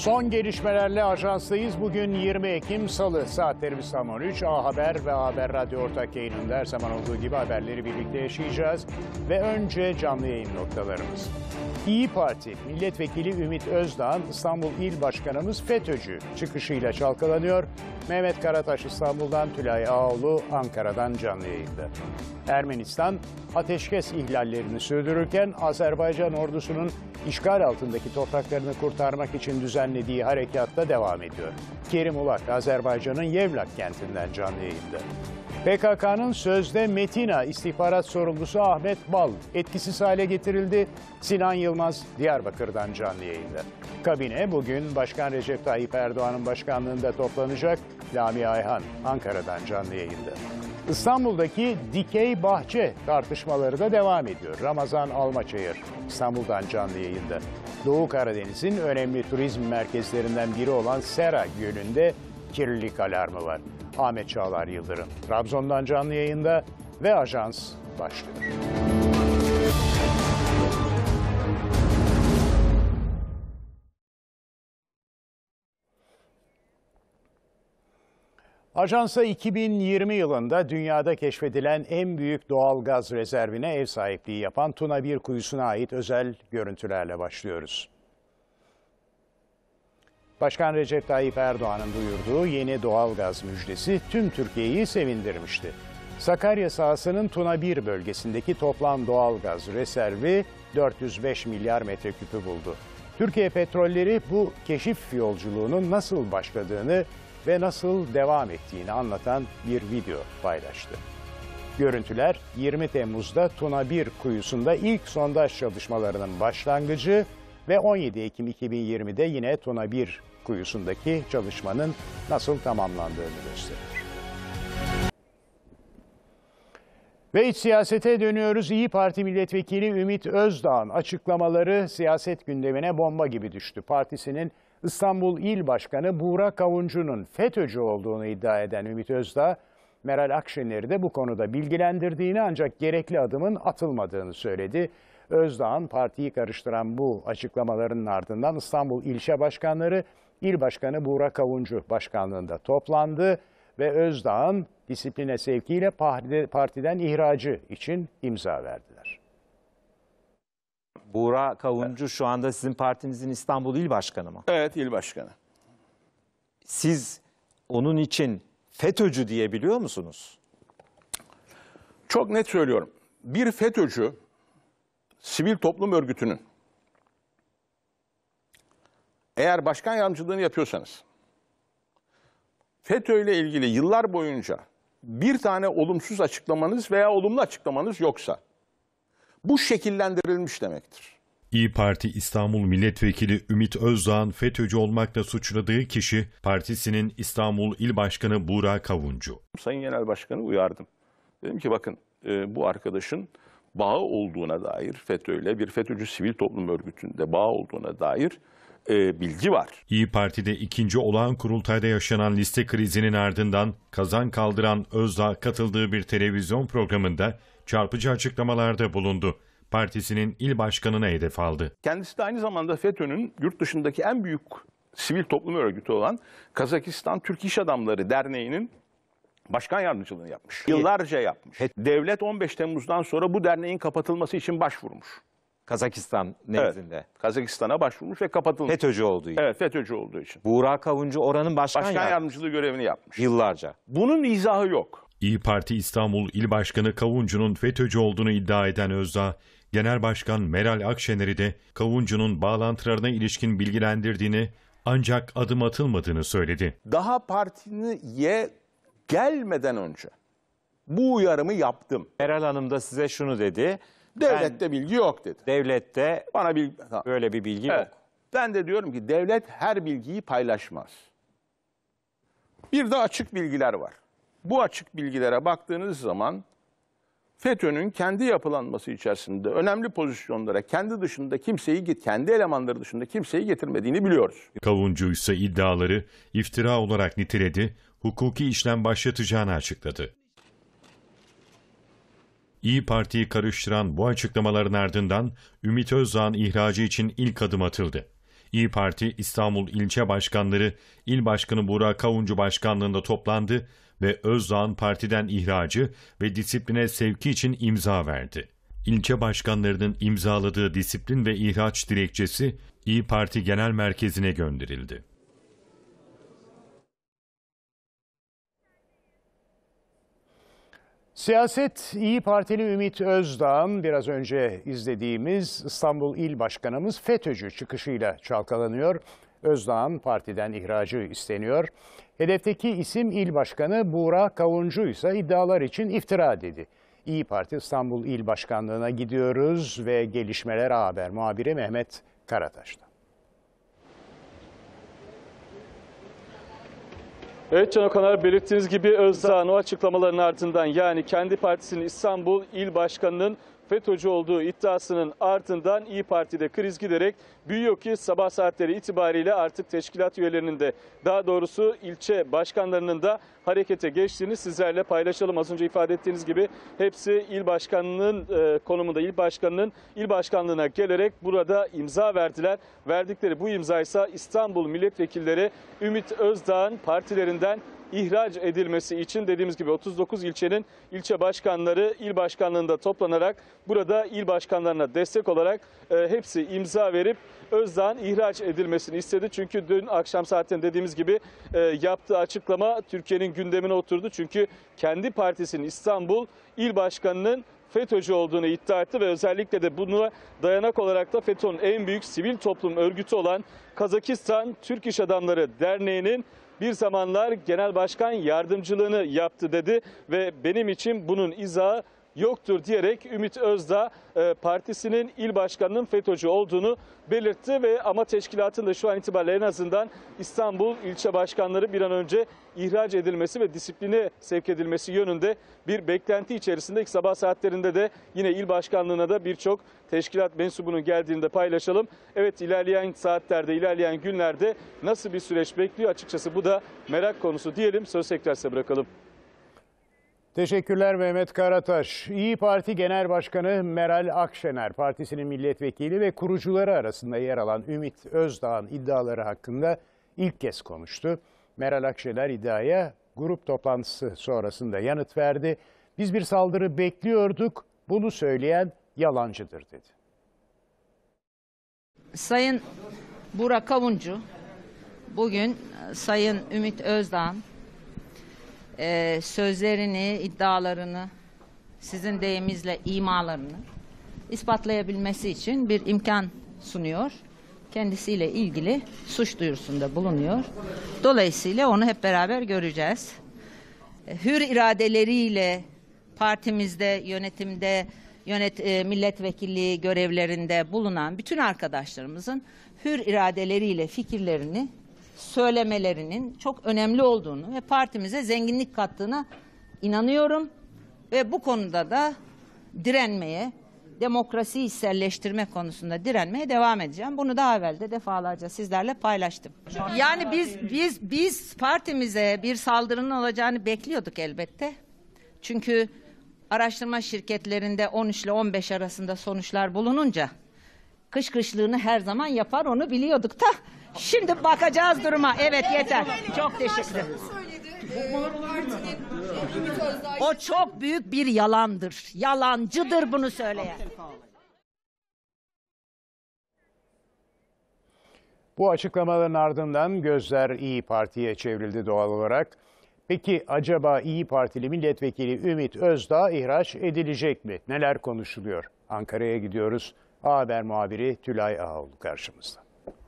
Son gelişmelerle ajanstayız. Bugün 20 Ekim Salı. Saatlerimiz tam 13. A Haber ve A Haber Radyo ortak yayınında her zaman olduğu gibi haberleri birlikte yaşayacağız. Ve önce canlı yayın noktalarımız. İYİ Parti Milletvekili Ümit Özdağ'ın İstanbul İl Başkanımız FETÖ'cü çıkışıyla çalkalanıyor. Mehmet Karataş İstanbul'dan, Tülay Ağoğlu Ankara'dan canlı yayında. Ermenistan ateşkes ihlallerini sürdürürken Azerbaycan ordusunun işgal altındaki topraklarını kurtarmak için düzenlediği harekatta devam ediyor. Kerim Ulak, Azerbaycan'ın Yevlak kentinden canlı yayında. PKK'nın sözde Metina istihbarat sorumlusu Ahmet Bal etkisiz hale getirildi. Sinan Yılmaz Diyarbakır'dan canlı yayında. Kabine bugün Başkan Recep Tayyip Erdoğan'ın başkanlığında toplanacak. Lamia Ayhan Ankara'dan canlı yayında. İstanbul'daki dikey bahçe tartışmaları da devam ediyor. Ramazan Almaçayır İstanbul'dan canlı yayında. Doğu Karadeniz'in önemli turizm merkezlerinden biri olan Sera Gölü'nde kirlilik alarmı var. Ahmet Çağlar Yıldırım Trabzon'dan canlı yayında ve Ajans başlıyor. Ajansa 2020 yılında dünyada keşfedilen en büyük doğal gaz rezervine ev sahipliği yapan Tuna 1 kuyusuna ait özel görüntülerle başlıyoruz. Başkan Recep Tayyip Erdoğan'ın duyurduğu yeni doğal gaz müjdesi tüm Türkiye'yi sevindirmişti. Sakarya sahasının Tuna 1 bölgesindeki toplam doğal gaz rezervi 405 milyar metreküpü buldu. Türkiye Petrolleri bu keşif yolculuğunun nasıl başladığını ve nasıl devam ettiğini anlatan bir video paylaştı. Görüntüler 20 Temmuz'da Tuna 1 kuyusunda ilk sondaj çalışmalarının başlangıcı ve 17 Ekim 2020'de yine Tuna 1 kuyusundaki çalışmanın nasıl tamamlandığını gösterir. Ve iç siyasete dönüyoruz. İYİ Parti Milletvekili Ümit Özdağ'ın açıklamaları siyaset gündemine bomba gibi düştü. Partisinin İstanbul İl Başkanı Buğra Kavuncu'nun FETÖ'cü olduğunu iddia eden Ümit Özdağ, Meral Akşener'i de bu konuda bilgilendirdiğini ancak gerekli adımın atılmadığını söyledi. Özdağ'ın partiyi karıştıran bu açıklamalarının ardından İstanbul İlçe Başkanları İl Başkanı Buğra Kavuncu başkanlığında toplandı ve Özdağ'ın disipline sevkiyle partiden ihracı için imza verdiler. Buğra Kavuncu şu anda sizin partinizin İstanbul İl Başkanı mı? Evet, il başkanı. Siz onun için FETÖ'cü diyebiliyor musunuz? Çok net söylüyorum. Bir FETÖ'cü sivil toplum örgütünün eğer başkan yardımcılığını yapıyorsanız, FETÖ ile ilgili yıllar boyunca bir tane olumsuz açıklamanız veya olumlu açıklamanız yoksa bu şekillendirilmiş demektir. İYİ Parti İstanbul Milletvekili Ümit Özdağ'ın FETÖ'cü olmakla suçladığı kişi partisinin İstanbul İl Başkanı Buğra Kavuncu. Sayın Genel Başkanı uyardım. Dedim ki bakın bu arkadaşın bağı olduğuna dair FETÖ'yle bir FETÖ'cü sivil toplum örgütünde bağı olduğuna dair bilgi var. İYİ Parti'de ikinci olağan kurultayda yaşanan liste krizinin ardından kazan kaldıran Özdağ katıldığı bir televizyon programında çarpıcı açıklamalarda bulundu. Partisinin il başkanına hedef aldı. Kendisi de aynı zamanda FETÖ'nün yurt dışındaki en büyük sivil toplum örgütü olan Kazakistan Türk İş Adamları Derneği'nin başkan yardımcılığını yapmış. Yıllarca yapmış. Devlet 15 Temmuz'dan sonra bu derneğin kapatılması için başvurmuş. Kazakistan nezdinde. Evet, Kazakistan'a başvurmuş ve kapatılmış. FETÖ'cü olduğu için. Evet, FETÖ'cü olduğu için. Buğra Kavuncu oranın başkan yardımcılığı görevini yapmış. Yıllarca. Bunun izahı yok. İYİ Parti İstanbul İl Başkanı Kavuncu'nun FETÖ'cü olduğunu iddia eden Özdağ, Genel Başkan Meral Akşener'i de Kavuncu'nun bağlantılarına ilişkin bilgilendirdiğini ancak adım atılmadığını söyledi. Daha partiye gelmeden önce bu uyarımı yaptım. Meral Hanım da size şunu dedi. Devlette bilgi yok dedi. Devlette bana böyle bir bilgi yok. Ben de diyorum ki devlet her bilgiyi paylaşmaz. Bir de açık bilgiler var. Bu açık bilgilere baktığınız zaman FETÖ'nün kendi yapılanması içerisinde önemli pozisyonlara kendi elemanları dışında kimseyi getirmediğini biliyoruz. Kavuncu ise iddiaları iftira olarak niteledi, hukuki işlem başlatacağını açıkladı. İYİ Parti'yi karıştıran bu açıklamaların ardından Ümit Özdağ'ın ihracı için ilk adım atıldı. İYİ Parti İstanbul İlçe Başkanları İl Başkanı Burak Kavuncu başkanlığında toplandı ve Özdağ'ın partiden ihracı ve disipline sevki için imza verdi. İlçe başkanlarının imzaladığı disiplin ve ihraç dilekçesi İYİ Parti Genel Merkezi'ne gönderildi. Siyaset İYİ Partili Ümit Özdağ'ın biraz önce izlediğimiz İstanbul İl Başkanımız FETÖ'cü çıkışıyla çalkalanıyor. Özdağ'ın partiden ihracı isteniyor. Hedefteki isim İl Başkanı Burak Kavuncu ise iddialar için iftira dedi. İYİ Parti İstanbul İl Başkanlığı'na gidiyoruz ve gelişmeler Haber muhabiri Mehmet Karataş'ta. Evet Can Okaner, belirttiğiniz gibi Özdağ'ın o açıklamaların ardından, yani kendi partisinin İstanbul İl Başkanı'nın FETÖ'cü olduğu iddiasının ardından İYİ Parti'de kriz giderek büyüyor ki sabah saatleri itibariyle artık teşkilat üyelerinin de, daha doğrusu ilçe başkanlarının da harekete geçtiğini sizlerle paylaşalım. Az önce ifade ettiğiniz gibi hepsi il başkanının konumunda, il başkanının il başkanlığına gelerek burada imza verdiler. Verdikleri bu imza ise İstanbul milletvekilleri Ümit Özdağ'ın partilerinden ihraç edilmesi için, dediğimiz gibi 39 ilçenin ilçe başkanları il başkanlığında toplanarak burada il başkanlarına destek olarak hepsi imza verip Özdağ'ın ihraç edilmesini istedi. Çünkü dün akşam saatlerinde dediğimiz gibi yaptığı açıklama Türkiye'nin gündemine oturdu. Çünkü kendi partisinin İstanbul İl Başkanı'nın FETÖ'cü olduğunu iddia etti ve özellikle de buna dayanak olarak da FETÖ'nün en büyük sivil toplum örgütü olan Kazakistan Türk İş Adamları Derneği'nin bir zamanlar genel başkan yardımcılığını yaptı dedi ve benim için bunun izahı yoktur diyerek Ümit Özdağ partisinin il başkanının FETÖ'cü olduğunu belirtti ve ama teşkilatın da şu an itibariyle en azından İstanbul ilçe başkanları bir an önce ihraç edilmesi ve disipline sevk edilmesi yönünde bir beklenti içerisinde. Sabah saatlerinde de yine il başkanlığına da birçok teşkilat mensubunun geldiğini de paylaşalım. Evet, ilerleyen saatlerde, ilerleyen günlerde nasıl bir süreç bekliyor açıkçası, bu da merak konusu diyelim. Söz tekrar size bırakalım. Teşekkürler Mehmet Karataş. İYİ Parti Genel Başkanı Meral Akşener, partisinin milletvekili ve kurucuları arasında yer alan Ümit Özdağ'ın iddiaları hakkında ilk kez konuştu. Meral Akşener iddiaya grup toplantısı sonrasında yanıt verdi. Biz bir saldırı bekliyorduk, bunu söyleyen yalancıdır dedi. Sayın Burak Kavuncu bugün Sayın Ümit Özdağ'ın sözlerini, iddialarını, sizin deyiminizle imalarını ispatlayabilmesi için bir imkan sunuyor. Kendisiyle ilgili suç duyurusunda bulunuyor. Dolayısıyla onu hep beraber göreceğiz. Hür iradeleriyle partimizde, yönetimde, milletvekilliği görevlerinde bulunan bütün arkadaşlarımızın hür iradeleriyle fikirlerini söylemelerinin çok önemli olduğunu ve partimize zenginlik kattığına inanıyorum ve bu konuda da direnmeye, demokrasiyi içselleştirme konusunda direnmeye devam edeceğim. Bunu daha evvel de defalarca sizlerle paylaştım. Yani biz partimize bir saldırının olacağını bekliyorduk elbette. Çünkü araştırma şirketlerinde 13 ile 15 arasında sonuçlar bulununca kışkırtlığını her zaman yapar, onu biliyorduk da. Şimdi bakacağız duruma. Evet, yeter. Çok teşekkür ederim. O çok büyük bir yalandır. Yalancıdır bunu söyleyen. Bu açıklamaların ardından gözler İYİ Parti'ye çevrildi doğal olarak. Peki acaba İYİ Partili milletvekili Ümit Özdağ ihraç edilecek mi? Neler konuşuluyor? Ankara'ya gidiyoruz. Haber muhabiri Tülay Ağoğlu karşımızda.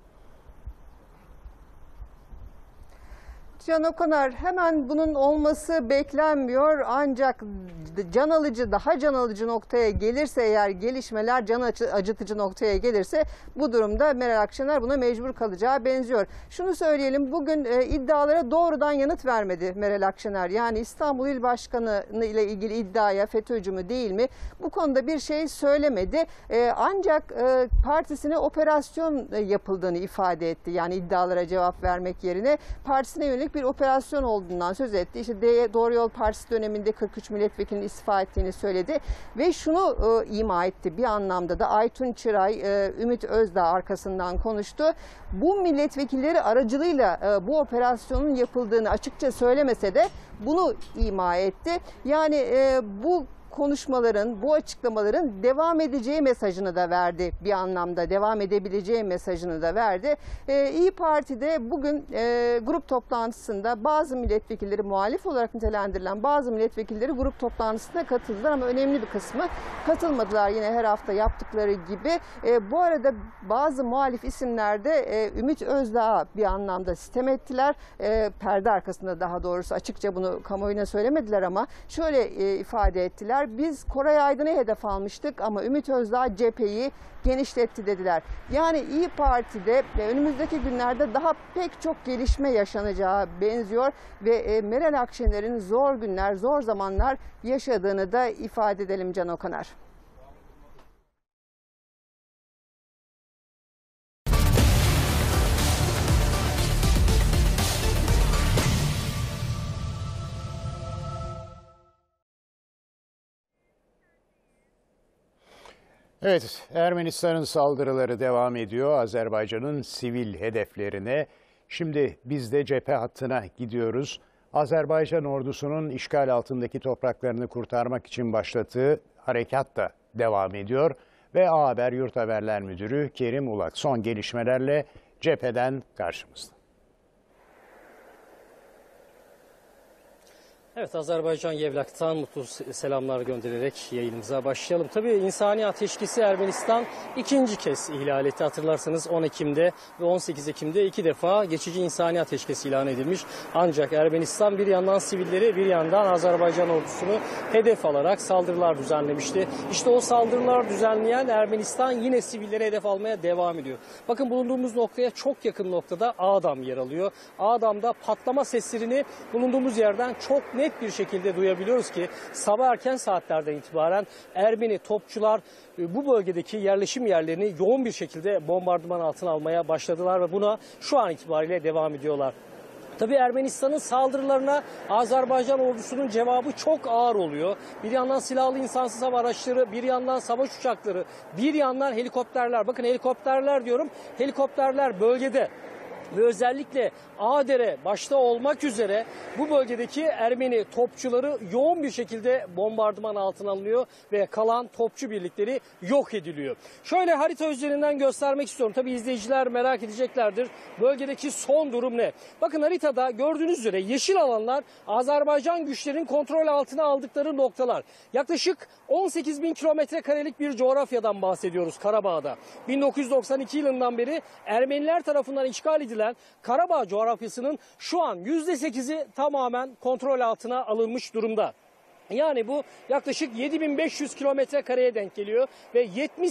Can Okaner, hemen bunun olması beklenmiyor ancak daha can alıcı noktaya gelirse, eğer gelişmeler can acıtıcı noktaya gelirse bu durumda Meral Akşener buna mecbur kalacağı benziyor. Şunu söyleyelim, bugün iddialara doğrudan yanıt vermedi Meral Akşener. Yani İstanbul İl Başkanı ile ilgili iddiaya FETÖ'cü mü değil mi, bu konuda bir şey söylemedi. Ancak partisine operasyon yapıldığını ifade etti. Yani iddialara cevap vermek yerine partisine yönelik büyük bir operasyon olduğundan söz etti. İşte Doğru Yol Partisi döneminde 43 milletvekilinin istifa ettiğini söyledi ve şunu ima etti. Bir anlamda da Aytun Çıray, Ümit Özdağ arkasından konuştu. Bu milletvekilleri aracılığıyla bu operasyonun yapıldığını açıkça söylemese de bunu ima etti. Yani bu konuşmaların, bu açıklamaların devam edeceği mesajını da verdi. Bir anlamda devam edebileceği mesajını da verdi. İYİ Parti'de bugün grup toplantısında bazı milletvekilleri, muhalif olarak nitelendirilen bazı milletvekilleri grup toplantısına katıldılar ama önemli bir kısmı katılmadılar yine her hafta yaptıkları gibi. Bu arada bazı muhalif isimler de Ümit Özdağ'a bir anlamda sitem ettiler. Perde arkasında, daha doğrusu açıkça bunu kamuoyuna söylemediler ama şöyle ifade ettiler. Biz Koray Aydın'ı hedef almıştık ama Ümit Özdağ cepheyi genişletti dediler. Yani İYİ Parti'de önümüzdeki günlerde daha pek çok gelişme yaşanacağı benziyor ve Meral Akşener'in zor günler, zor zamanlar yaşadığını da ifade edelim Can Okaner. Evet, Ermenistan'ın saldırıları devam ediyor Azerbaycan'ın sivil hedeflerine. Şimdi biz de cephe hattına gidiyoruz. Azerbaycan ordusunun işgal altındaki topraklarını kurtarmak için başlattığı harekat da devam ediyor. Ve A Haber Yurthaberler Müdürü Kerim Ulak son gelişmelerle cepheden karşımızda. Evet, Azerbaycan Yevlak'tan mutlu selamlar göndererek yayınımıza başlayalım. Tabii insani ateşkesi Ermenistan ikinci kez ihlal etti. Hatırlarsanız 10 Ekim'de ve 18 Ekim'de 2 defa geçici insani ateşkes ilan edilmiş. Ancak Ermenistan bir yandan sivilleri, bir yandan Azerbaycan ordusunu hedef alarak saldırılar düzenlemişti. İşte o saldırılar düzenleyen Ermenistan yine sivilleri hedef almaya devam ediyor. Bakın bulunduğumuz noktaya çok yakın noktada Ağdam yer alıyor. Ağdam'da patlama seslerini bulunduğumuz yerden çok net bir şekilde duyabiliyoruz ki sabah erken saatlerden itibaren Ermeni topçular bu bölgedeki yerleşim yerlerini yoğun bir şekilde bombardıman altına almaya başladılar ve buna şu an itibariyle devam ediyorlar. Tabii Ermenistan'ın saldırılarına Azerbaycan ordusunun cevabı çok ağır oluyor. Bir yandan silahlı insansız hava araçları, bir yandan savaş uçakları, bir yandan helikopterler. Bakın helikopterler diyorum, helikopterler bölgede. Ve özellikle Ağdere başta olmak üzere bu bölgedeki Ermeni topçuları yoğun bir şekilde bombardıman altına alınıyor ve kalan topçu birlikleri yok ediliyor. Şöyle harita üzerinden göstermek istiyorum. Tabii izleyiciler merak edeceklerdir. Bölgedeki son durum ne? Bakın haritada gördüğünüz üzere yeşil alanlar Azerbaycan güçlerin kontrol altına aldıkları noktalar. Yaklaşık 18 bin kilometre karelik bir coğrafyadan bahsediyoruz Karabağ'da. 1992 yılından beri Ermeniler tarafından işgal edilen Karabağ coğrafyasının şu an %8'i tamamen kontrol altına alınmış durumda. Yani bu yaklaşık 7500 kilometre kareye denk geliyor ve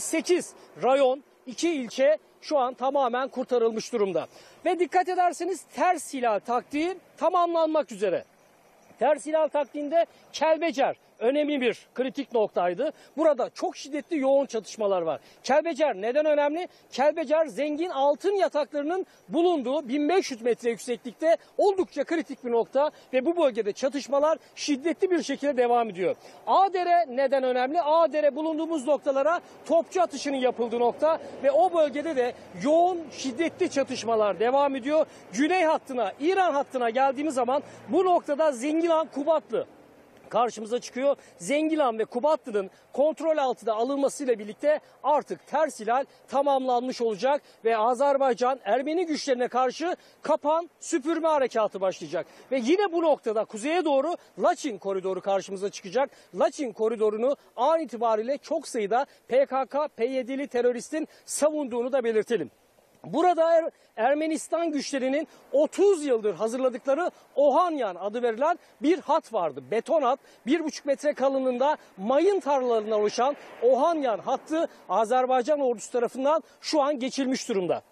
78 rayon, 2 ilçe şu an tamamen kurtarılmış durumda. Ve dikkat ederseniz ters hilal taktiği tamamlanmak üzere. Ters hilal taktiğinde Kelbecer önemli bir kritik noktaydı. Burada çok şiddetli yoğun çatışmalar var. Kelbecer neden önemli? Kelbecer zengin altın yataklarının bulunduğu 1500 metre yükseklikte oldukça kritik bir nokta ve bu bölgede çatışmalar şiddetli bir şekilde devam ediyor. Ağdere neden önemli? Ağdere bulunduğumuz noktalara topçu atışının yapıldığı nokta ve o bölgede de yoğun şiddetli çatışmalar devam ediyor. Güney hattına, İran hattına geldiğimiz zaman bu noktada Zengilan, Kubatlı karşımıza çıkıyor. Zengilan ve Kubatlı'nın kontrol altına alınmasıyla birlikte artık ters hilal tamamlanmış olacak ve Azerbaycan Ermeni güçlerine karşı kapan süpürme harekatı başlayacak. Ve yine bu noktada kuzeye doğru Laçin koridoru karşımıza çıkacak. Laçin koridorunu an itibariyle çok sayıda PKK, PYD'li teröristin savunduğunu da belirtelim. Burada Ermenistan güçlerinin 30 yıldır hazırladıkları Ohanyan adı verilen bir hat vardı. Beton hat, 1,5 metre kalınlığında mayın tarlalarından oluşan Ohanyan hattı Azerbaycan ordusu tarafından şu an geçilmiş durumda.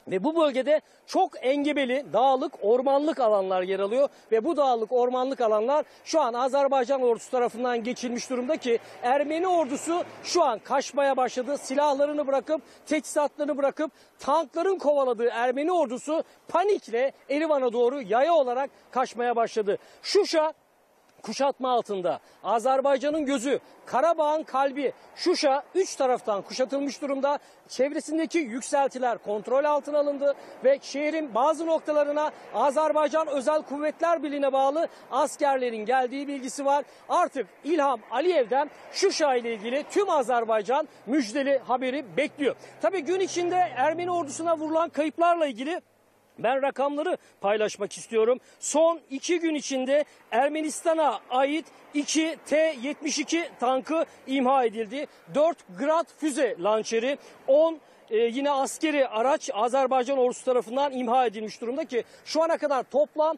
Ve bu bölgede çok engebeli, dağlık, ormanlık alanlar yer alıyor. Ve bu dağlık, ormanlık alanlar şu an Azerbaycan ordusu tarafından geçilmiş durumda ki Ermeni ordusu şu an kaçmaya başladı. Silahlarını bırakıp, teçhizatlarını bırakıp tankların kovaladığı Ermeni ordusu panikle Erivan'a doğru yaya olarak kaçmaya başladı. Şuşa kuşatma altında. Azerbaycan'ın gözü, Karabağ'ın kalbi. Şuşa 3 taraftan kuşatılmış durumda. Çevresindeki yükseltiler kontrol altına alındı ve şehrin bazı noktalarına Azerbaycan Özel Kuvvetler Birliği'ne bağlı askerlerin geldiği bilgisi var. Artık İlham Aliyev'den Şuşa ile ilgili tüm Azerbaycan müjdeli haberi bekliyor. Tabii gün içinde Ermeni ordusuna vurulan kayıplarla ilgili ben rakamları paylaşmak istiyorum. Son 2 gün içinde Ermenistan'a ait 2 T-72 tankı imha edildi. 4 Grad füze lançeri, 10 yine askeri araç Azerbaycan ordusu tarafından imha edilmiş durumda ki şu ana kadar toplam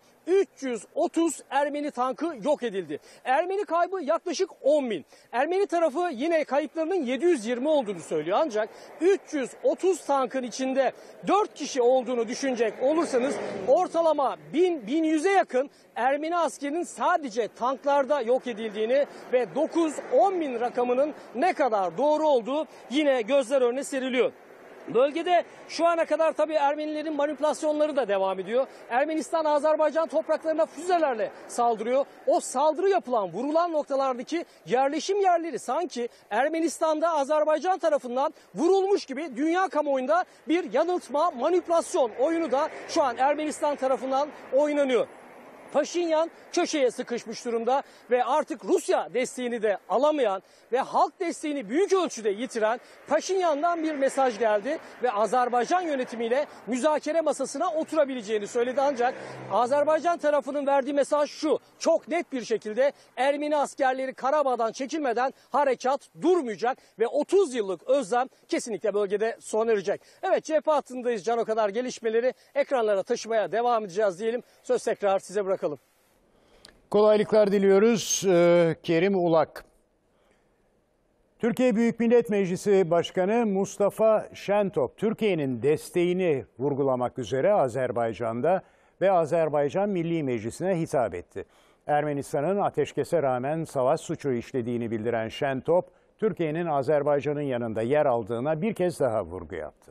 330 Ermeni tankı yok edildi. Ermeni kaybı yaklaşık 10.000. Ermeni tarafı yine kayıplarının 720 olduğunu söylüyor. Ancak 330 tankın içinde 4 kişi olduğunu düşünecek olursanız ortalama 1000-1100'e yakın Ermeni askerinin sadece tanklarda yok edildiğini ve 9-10 bin rakamının ne kadar doğru olduğu yine gözler önüne seriliyor. Bölgede şu ana kadar tabii Ermenilerin manipülasyonları da devam ediyor. Ermenistan Azerbaycan topraklarına füzelerle saldırıyor. O saldırı yapılan, vurulan noktalardaki yerleşim yerleri sanki Ermenistan'da Azerbaycan tarafından vurulmuş gibi dünya kamuoyunda bir yanıltma, manipülasyon oyunu da şu an Ermenistan tarafından oynanıyor. Paşinyan köşeye sıkışmış durumda ve artık Rusya desteğini de alamayan ve halk desteğini büyük ölçüde yitiren Paşinyan'dan bir mesaj geldi ve Azerbaycan yönetimiyle müzakere masasına oturabileceğini söyledi. Ancak Azerbaycan tarafının verdiği mesaj şu: çok net bir şekilde Ermeni askerleri Karabağ'dan çekilmeden harekat durmayacak ve 30 yıllık özlem kesinlikle bölgede sona erecek. Evet, cephe hattındayız. Can o kadar gelişmeleri ekranlara taşımaya devam edeceğiz diyelim. Söz tekrar size bırakalım. Kolaylıklar diliyoruz. Kerim Ulak. Türkiye Büyük Millet Meclisi Başkanı Mustafa Şentop, Türkiye'nin desteğini vurgulamak üzere Azerbaycan'da ve Azerbaycan Milli Meclisi'ne hitap etti. Ermenistan'ın ateşkese rağmen savaş suçu işlediğini bildiren Şentop, Türkiye'nin Azerbaycan'ın yanında yer aldığına bir kez daha vurgu yaptı.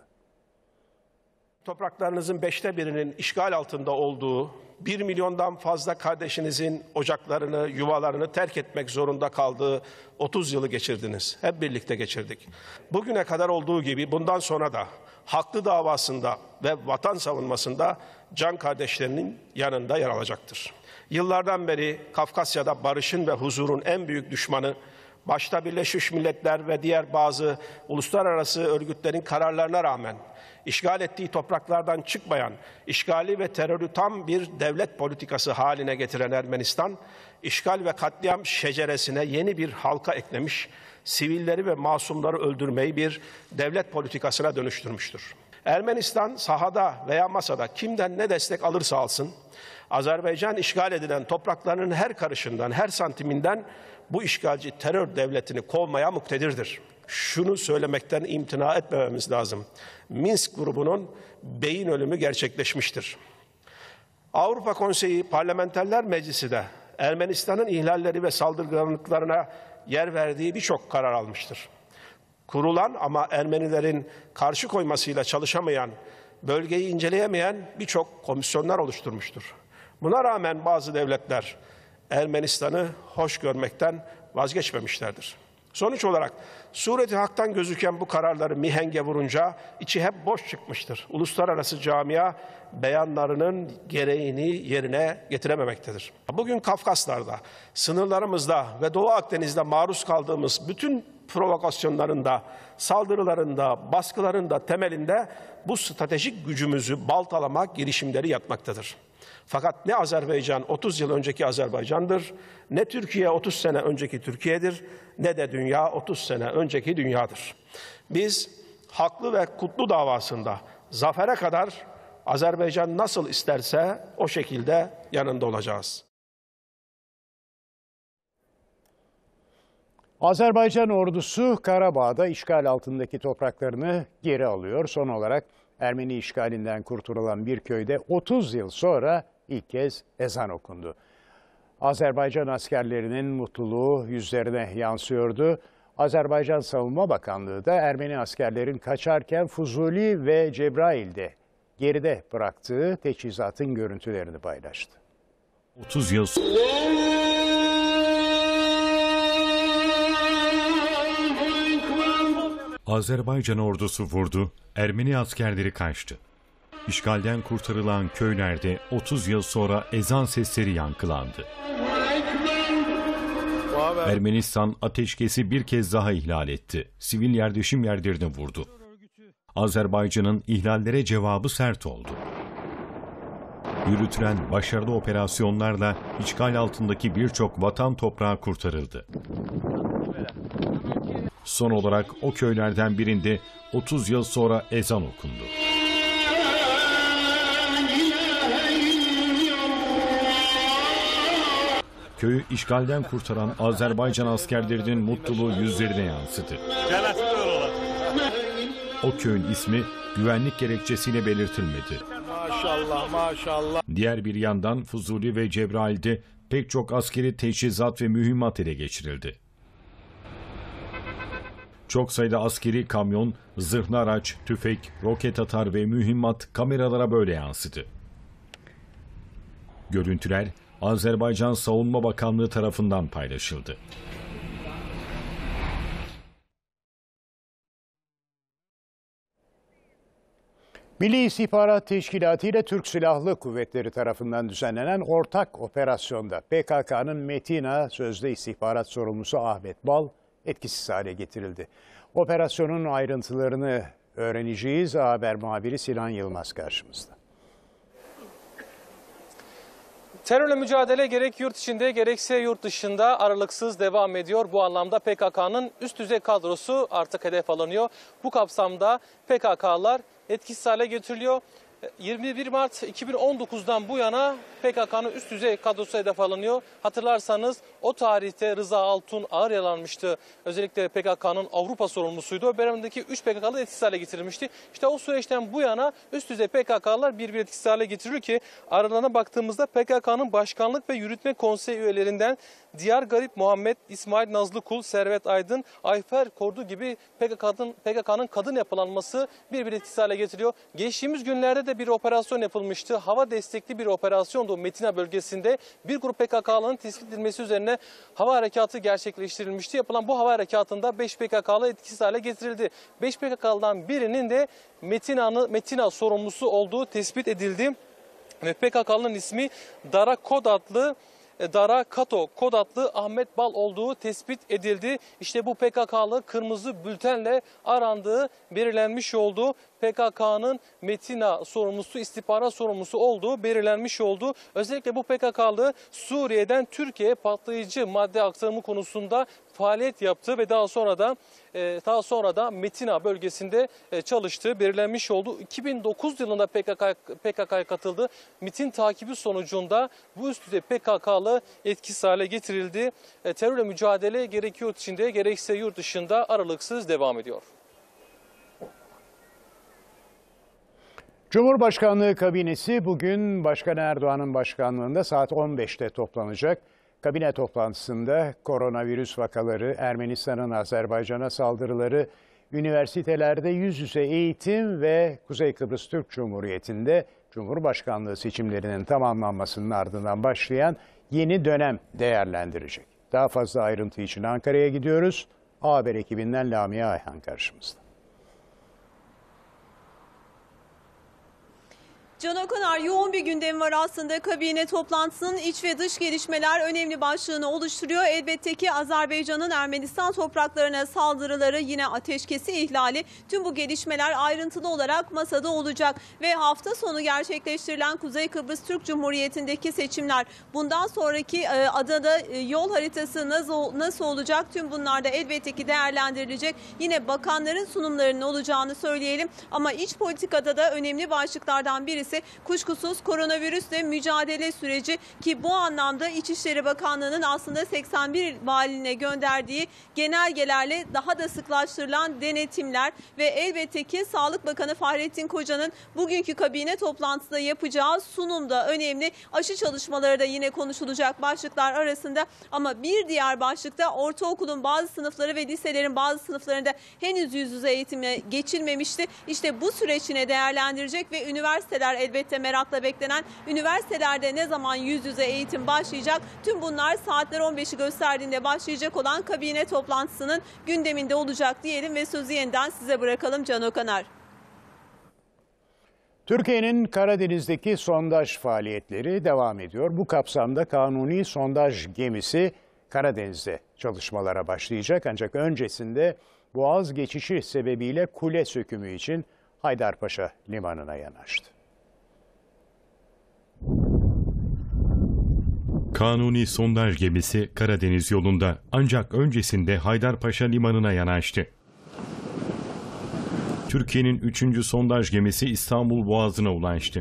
Topraklarınızın 1/5'inin işgal altında olduğu, 1 milyondan fazla kardeşinizin ocaklarını, yuvalarını terk etmek zorunda kaldığı 30 yılı geçirdiniz. Hep birlikte geçirdik. Bugüne kadar olduğu gibi bundan sonra da haklı davasında ve vatan savunmasında can kardeşlerinin yanında yer alacaktır. Yıllardan beri Kafkasya'da barışın ve huzurun en büyük düşmanı, başta Birleşmiş Milletler ve diğer bazı uluslararası örgütlerin kararlarına rağmen işgal ettiği topraklardan çıkmayan, işgali ve terörü tam bir devlet politikası haline getiren Ermenistan, işgal ve katliam şeceresine yeni bir halka eklemiş, sivilleri ve masumları öldürmeyi bir devlet politikasına dönüştürmüştür. Ermenistan sahada veya masada kimden ne destek alırsa alsın, Azerbaycan işgal edilen topraklarının her karışından, her santiminden bu işgalci terör devletini kovmaya muktedirdir. Şunu söylemekten imtina etmememiz lazım: Minsk grubunun beyin ölümü gerçekleşmiştir. Avrupa Konseyi Parlamenterler Meclisi de Ermenistan'ın ihlalleri ve saldırganlıklarına yer verdiği birçok karar almıştır. Kurulan ama Ermenilerin karşı koymasıyla çalışamayan, bölgeyi inceleyemeyen birçok komisyonlar oluşturmuştur. Buna rağmen bazı devletler Ermenistan'ı hoş görmekten vazgeçmemişlerdir. Sonuç olarak sureti haktan gözüken bu kararları mihenge vurunca içi hep boş çıkmıştır. Uluslararası camia beyanlarının gereğini yerine getirememektedir. Bugün Kafkaslar'da, sınırlarımızda ve Doğu Akdeniz'de maruz kaldığımız bütün provokasyonlarında, saldırılarında, baskılarında temelinde bu stratejik gücümüzü baltalamak girişimleri yatmaktadır. Fakat ne Azerbaycan 30 yıl önceki Azerbaycan'dır, ne Türkiye 30 sene önceki Türkiye'dir, ne de dünya 30 sene önceki dünyadır. Biz haklı ve kutlu davasında zafere kadar Azerbaycan nasıl isterse o şekilde yanında olacağız. Azerbaycan ordusu Karabağ'da işgal altındaki topraklarını geri alıyor. Son olarak Ermeni işgalinden kurtulan bir köyde 30 yıl sonra ilk kez ezan okundu. Azerbaycan askerlerinin mutluluğu yüzlerine yansıyordu. Azerbaycan Savunma Bakanlığı da Ermeni askerlerin kaçarken Fuzuli ve Cebrail'de geride bıraktığı teçhizatın görüntülerini paylaştı. 30 yıl Azerbaycan ordusu vurdu, Ermeni askerleri kaçtı. İşgalden kurtarılan köylerde 30 yıl sonra ezan sesleri yankılandı. Ermenistan ateşkesi bir kez daha ihlal etti. Sivil yerleşim yerlerini vurdu. Azerbaycan'ın ihlallere cevabı sert oldu. Yürütülen başarılı operasyonlarla işgal altındaki birçok vatan toprağı kurtarıldı. Son olarak o köylerden birinde 30 yıl sonra ezan okundu. Köyü işgalden kurtaran Azerbaycan askerlerinin mutluluğu yüzlerine yansıdı. O köyün ismi güvenlik gerekçesiyle belirtilmedi. Maşallah maşallah. Diğer bir yandan Fuzuli ve Cebrail'de pek çok askeri teçhizat ve mühimmat ele geçirildi. Çok sayıda askeri kamyon, zırhlı araç, tüfek, roket atar ve mühimmat kameralara böyle yansıdı. Görüntüler Azerbaycan Savunma Bakanlığı tarafından paylaşıldı. Milli İstihbarat Teşkilatı ile Türk Silahlı Kuvvetleri tarafından düzenlenen ortak operasyonda PKK'nın Metina sözde istihbarat sorumlusu Ahmet Bal etkisiz hale getirildi. Operasyonun ayrıntılarını öğreneceğiz. Haber muhabiri Sinan Yılmaz karşımızda. Terörle mücadele gerek yurt içinde gerekse yurt dışında aralıksız devam ediyor. Bu anlamda PKK'nın üst düzey kadrosu artık hedef alınıyor. Bu kapsamda PKK'lar etkisiz hale getiriliyor. 21 Mart 2019'dan bu yana PKK'nın üst düzey kadrosu hedef alınıyor. Hatırlarsanız o tarihte Rıza Altun ağır yaralanmıştı. Özellikle PKK'nın Avrupa sorumlusuydu. O dönemdeki 3 PKK'lı etkisiz hale getirilmişti. İşte o süreçten bu yana üst düzey PKK'lar bir etkisiz hale getiriliyor ki aralarına baktığımızda PKK'nın başkanlık ve yürütme konsey üyelerinden Diyar Garip Muhammed, İsmail Nazlıkul, Servet Aydın, Ayfer Kordu gibi PKK'nın kadın yapılanması bir etkisiz hale getiriyor. Geçtiğimiz günlerde de bir operasyon yapılmıştı. Hava destekli bir operasyondu Metina bölgesinde. Bir grup PKK'lının tespit edilmesi üzerine hava harekatı gerçekleştirilmişti. Yapılan bu hava harekatında 5 PKK'lı etkisiz hale getirildi. 5 PKK'lıdan birinin de Metina sorumlusu olduğu tespit edildi. Ve PKK'lının ismi Dara Kato kod adlı Ahmet Bal olduğu tespit edildi. İşte bu PKK'lı kırmızı bültenle arandığı belirlenmiş oldu. PKK'nın Metina sorumlusu, istihbarat sorumlusu olduğu belirlenmiş oldu. Özellikle bu PKK'lı Suriye'den Türkiye'ye patlayıcı madde aktarımı konusunda faaliyet yaptı ve daha sonra da Metina bölgesinde çalıştığı belirlenmiş oldu. 2009 yılında PKK'ya katıldı. MİT'in takibi sonucunda bu üst düzey PKK'lı etkisiz hale getirildi. Terörle mücadele gerek yurt içinde gerekse yurt dışında aralıksız devam ediyor. Cumhurbaşkanlığı kabinesi bugün Başkan Erdoğan'ın başkanlığında saat 15'te toplanacak. Kabine toplantısında koronavirüs vakaları, Ermenistan'ın Azerbaycan'a saldırıları, üniversitelerde yüz yüze eğitim ve Kuzey Kıbrıs Türk Cumhuriyeti'nde Cumhurbaşkanlığı seçimlerinin tamamlanmasının ardından başlayan yeni dönem değerlendirecek. Daha fazla ayrıntı için Ankara'ya gidiyoruz. A-Haber ekibinden Lamia Ayhan karşımızda. Can Okanar, yoğun bir gündem var aslında. Kabine toplantısının iç ve dış gelişmeler önemli başlığını oluşturuyor. Elbette ki Azerbaycan'ın Ermenistan topraklarına saldırıları, yine ateşkesi ihlali, tüm bu gelişmeler ayrıntılı olarak masada olacak. Ve hafta sonu gerçekleştirilen Kuzey Kıbrıs Türk Cumhuriyeti'ndeki seçimler, bundan sonraki adada yol haritası nasıl olacak, tüm bunlar da elbette ki değerlendirilecek. Yine bakanların sunumlarının olacağını söyleyelim ama iç politikada da önemli başlıklardan birisi meselesi kuşkusuz koronavirüsle mücadele süreci ki bu anlamda İçişleri Bakanlığı'nın aslında 81 valine gönderdiği genelgelerle daha da sıklaştırılan denetimler ve elbette ki Sağlık Bakanı Fahrettin Koca'nın bugünkü kabine toplantısında yapacağı sunum da önemli. Aşı çalışmaları da yine konuşulacak başlıklar arasında ama bir diğer başlıkta ortaokulun bazı sınıfları ve liselerin bazı sınıflarında henüz yüz yüze eğitime geçilmemişti. İşte bu süreçini değerlendirecek ve üniversiteler elbette merakla beklenen üniversitelerde ne zaman yüz yüze eğitim başlayacak? Tüm bunlar saatler 15'i gösterdiğinde başlayacak olan kabine toplantısının gündeminde olacak diyelim ve sözü yeniden size bırakalım Can Okanar. Türkiye'nin Karadeniz'deki sondaj faaliyetleri devam ediyor. Bu kapsamda kanuni sondaj gemisi Karadeniz'de çalışmalara başlayacak. Ancak öncesinde Boğaz geçişi sebebiyle kule sökümü için Haydarpaşa limanına yanaştı. Kanuni sondaj gemisi Karadeniz yolunda ancak öncesinde Haydarpaşa limanına yanaştı. Türkiye'nin 3. sondaj gemisi İstanbul Boğazı'na ulaştı.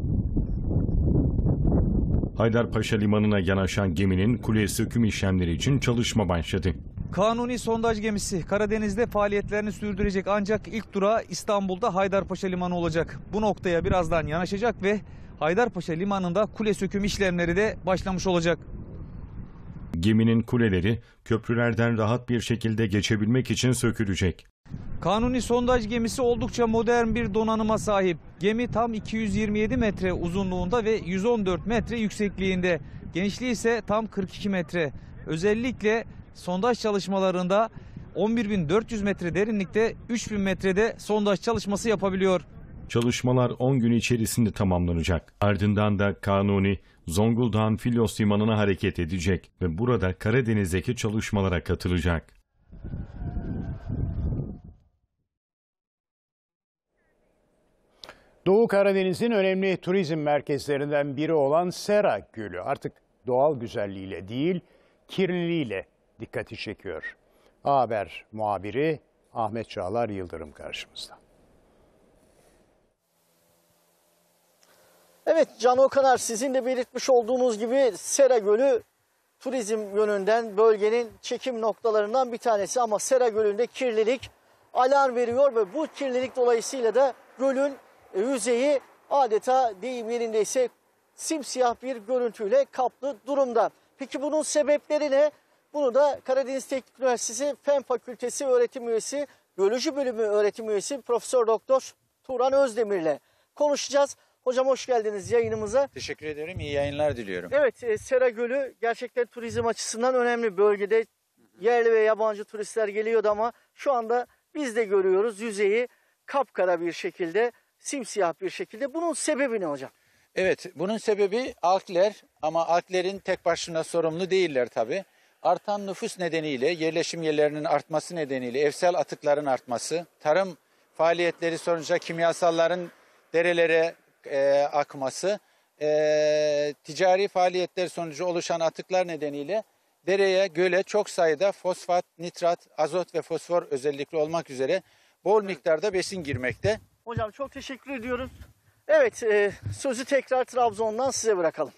Haydarpaşa limanına yanaşan geminin kule söküm işlemleri için çalışma başladı. Kanuni sondaj gemisi Karadeniz'de faaliyetlerini sürdürecek ancak ilk durağı İstanbul'da Haydarpaşa Limanı olacak. Bu noktaya birazdan yanaşacak ve Haydarpaşa Limanı'nda kule söküm işlemleri de başlamış olacak. Geminin kuleleri köprülerden rahat bir şekilde geçebilmek için sökülecek. Kanuni sondaj gemisi oldukça modern bir donanıma sahip. Gemi tam 227 metre uzunluğunda ve 114 metre yüksekliğinde. Genişliği ise tam 42 metre. Özellikle sondaj çalışmalarında 11.400 metre derinlikte 3.000 metrede sondaj çalışması yapabiliyor. Çalışmalar 10 gün içerisinde tamamlanacak. Ardından da Kanuni Zonguldak'ın Filos Limanı'na hareket edecek ve burada Karadeniz'deki çalışmalara katılacak. Doğu Karadeniz'in önemli turizm merkezlerinden biri olan Sera Gölü artık doğal güzelliğiyle değil, kirliliğiyle dikkati çekiyor. A Haber muhabiri Ahmet Çağlar Yıldırım karşımızda. Evet Can Okanar, sizin de belirtmiş olduğunuz gibi Sera Gölü turizm yönünden bölgenin çekim noktalarından bir tanesi ama Sera Gölü'nde kirlilik alarm veriyor ve bu kirlilik dolayısıyla da gölün yüzeyi adeta deyim yerindeyse simsiyah bir görüntüyle kaplı durumda. Peki bunun sebepleri ne? Bunu da Karadeniz Teknik Üniversitesi Fen Fakültesi öğretim üyesi, Biyoloji Bölümü öğretim üyesi Profesör Doktor Turan Özdemir'le konuşacağız. Hocam hoş geldiniz yayınımıza. Teşekkür ederim. İyi yayınlar diliyorum. Evet, Sera Gölü gerçekten turizm açısından önemli. Bölgede yerli ve yabancı turistler geliyordu ama şu anda biz de görüyoruz yüzeyi kapkara bir şekilde, simsiyah bir şekilde. Bunun sebebi ne hocam? Evet, bunun sebebi algler ama alglerin tek başına sorumlu değiller tabii. Artan nüfus nedeniyle, yerleşim yerlerinin artması nedeniyle, evsel atıkların artması, tarım faaliyetleri sonucu kimyasalların derelere akması, ticari faaliyetler sonucu oluşan atıklar nedeniyle dereye, göle çok sayıda fosfat, nitrat, azot ve fosfor özellikle olmak üzere bol miktarda besin girmekte. Hocam çok teşekkür ediyoruz. Evet, sözü tekrar Trabzon'dan size bırakalım.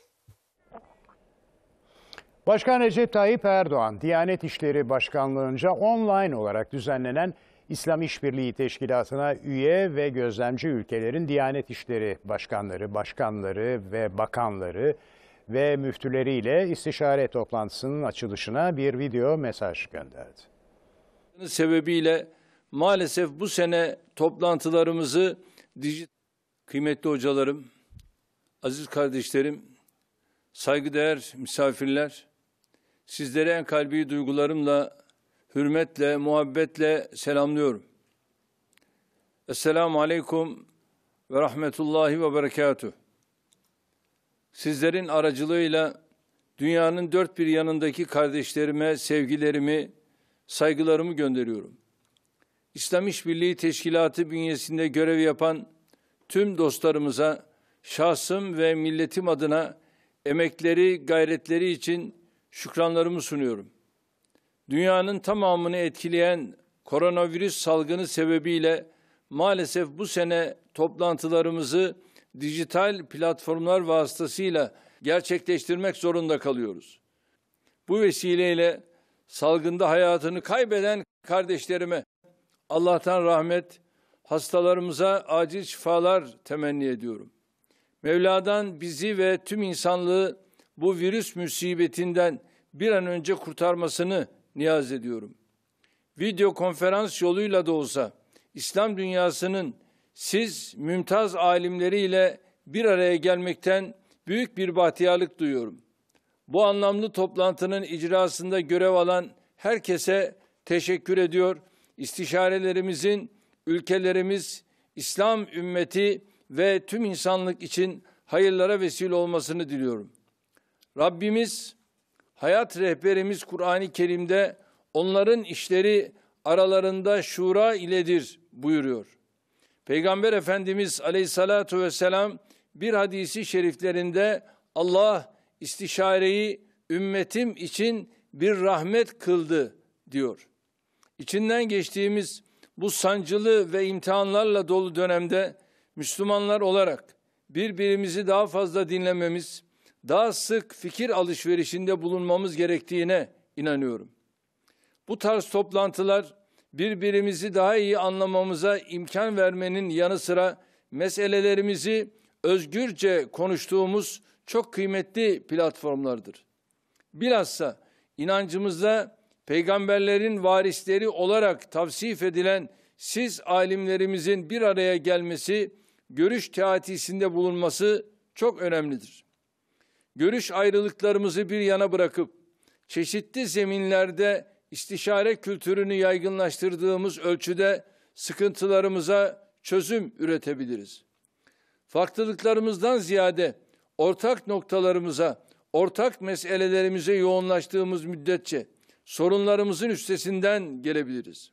Başkan Recep Tayyip Erdoğan, Diyanet İşleri Başkanlığı'nca online olarak düzenlenen İslam İşbirliği Teşkilatı'na üye ve gözlemci ülkelerin Diyanet İşleri başkanları ve bakanları ve müftüleriyle istişare toplantısının açılışına bir video mesaj gönderdi. Sebebiyle maalesef bu sene toplantılarımızı kıymetli hocalarım, aziz kardeşlerim, saygıdeğer misafirler, sizlere en kalbi duygularımla, hürmetle, muhabbetle selamlıyorum. Esselamu Aleyküm ve Rahmetullahi ve Berekatuhu. Sizlerin aracılığıyla dünyanın dört bir yanındaki kardeşlerime sevgilerimi, saygılarımı gönderiyorum. İslam İşbirliği Teşkilatı bünyesinde görev yapan tüm dostlarımıza şahsım ve milletim adına emekleri, gayretleri için şükranlarımı sunuyorum. Dünyanın tamamını etkileyen koronavirüs salgını sebebiyle maalesef bu sene toplantılarımızı dijital platformlar vasıtasıyla gerçekleştirmek zorunda kalıyoruz. Bu vesileyle salgında hayatını kaybeden kardeşlerime Allah'tan rahmet, hastalarımıza acil şifalar temenni ediyorum. Mevla'dan bizi ve tüm insanlığı bu virüs musibetinden bir an önce kurtarmasını niyaz ediyorum. Video konferans yoluyla da olsa İslam dünyasının siz mümtaz alimleriyle bir araya gelmekten büyük bir bahtiyarlık duyuyorum. Bu anlamlı toplantının icrasında görev alan herkese teşekkür ediyor. İstişarelerimizin ülkelerimiz, İslam ümmeti ve tüm insanlık için hayırlara vesile olmasını diliyorum. Rabbimiz, hayat rehberimiz Kur'an-ı Kerim'de onların işleri aralarında şura iledir buyuruyor. Peygamber Efendimiz Aleyhissalatu vesselam bir hadisi şeriflerinde Allah istişareyi ümmetim için bir rahmet kıldı diyor. İçinden geçtiğimiz bu sancılı ve imtihanlarla dolu dönemde Müslümanlar olarak birbirimizi daha fazla dinlememiz, daha sık fikir alışverişinde bulunmamız gerektiğine inanıyorum. Bu tarz toplantılar birbirimizi daha iyi anlamamıza imkan vermenin yanı sıra meselelerimizi özgürce konuştuğumuz çok kıymetli platformlardır. Bilhassa inancımızda peygamberlerin varisleri olarak tavsif edilen siz alimlerimizin bir araya gelmesi, görüş teatisinde bulunması çok önemlidir. Görüş ayrılıklarımızı bir yana bırakıp çeşitli zeminlerde istişare kültürünü yaygınlaştırdığımız ölçüde sıkıntılarımıza çözüm üretebiliriz. Farklılıklarımızdan ziyade ortak noktalarımıza, ortak meselelerimize yoğunlaştığımız müddetçe sorunlarımızın üstesinden gelebiliriz.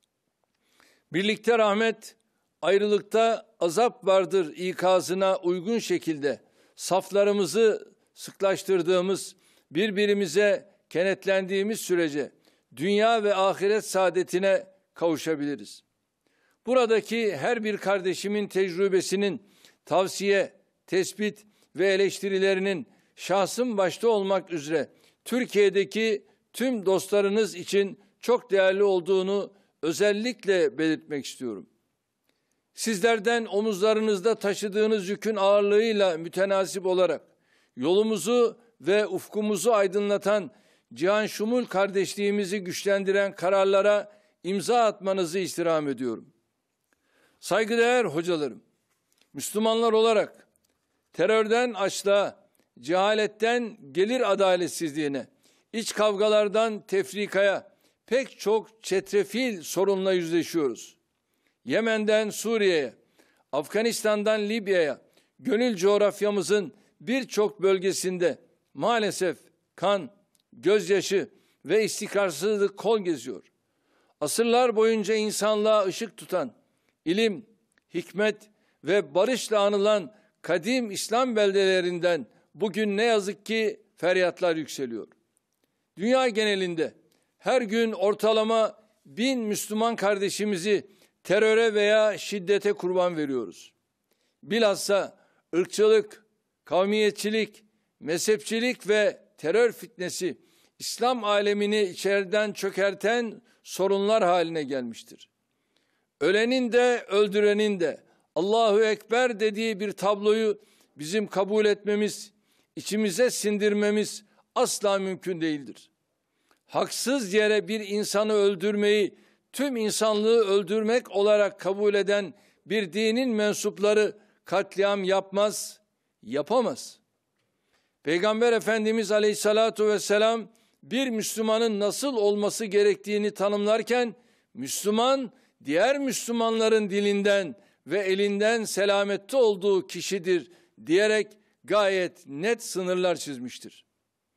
Birlikte rahmet, ayrılıkta azap vardır ikazına uygun şekilde saflarımızı sıklaştırdığımız, birbirimize kenetlendiğimiz sürece dünya ve ahiret saadetine kavuşabiliriz. Buradaki her bir kardeşimin tecrübesinin tavsiye, tespit ve eleştirilerinin şahsım başta olmak üzere Türkiye'deki tüm dostlarınız için çok değerli olduğunu özellikle belirtmek istiyorum. Sizlerden omuzlarınızda taşıdığınız yükün ağırlığıyla mütenasip olarak yolumuzu ve ufkumuzu aydınlatan cihan şumul kardeşliğimizi güçlendiren kararlara imza atmanızı istirham ediyorum. Saygıdeğer hocalarım, Müslümanlar olarak terörden açlığa, cehaletten gelir adaletsizliğine, iç kavgalardan tefrikaya pek çok çetrefil sorunla yüzleşiyoruz. Yemen'den Suriye'ye, Afganistan'dan Libya'ya, gönül coğrafyamızın birçok bölgesinde maalesef kan, gözyaşı ve istikrarsızlık kol geziyor. Asırlar boyunca insanlığa ışık tutan, ilim, hikmet ve barışla anılan kadim İslam beldelerinden bugün ne yazık ki feryatlar yükseliyor. Dünya genelinde her gün ortalama 1000 Müslüman kardeşimizi teröre veya şiddete kurban veriyoruz. Bilhassa ırkçılık, kavmiyetçilik, mezhepçilik ve terör fitnesi İslam alemini içeriden çökerten sorunlar haline gelmiştir. Ölenin de öldürenin de Allahu Ekber dediği bir tabloyu bizim kabul etmemiz, içimize sindirmemiz asla mümkün değildir. Haksız yere bir insanı öldürmeyi tüm insanlığı öldürmek olarak kabul eden bir dinin mensupları katliam yapmaz, yapamaz. Peygamber Efendimiz Aleyhissalatu vesselam bir Müslümanın nasıl olması gerektiğini tanımlarken Müslüman diğer Müslümanların dilinden ve elinden selamette olduğu kişidir diyerek gayet net sınırlar çizmiştir.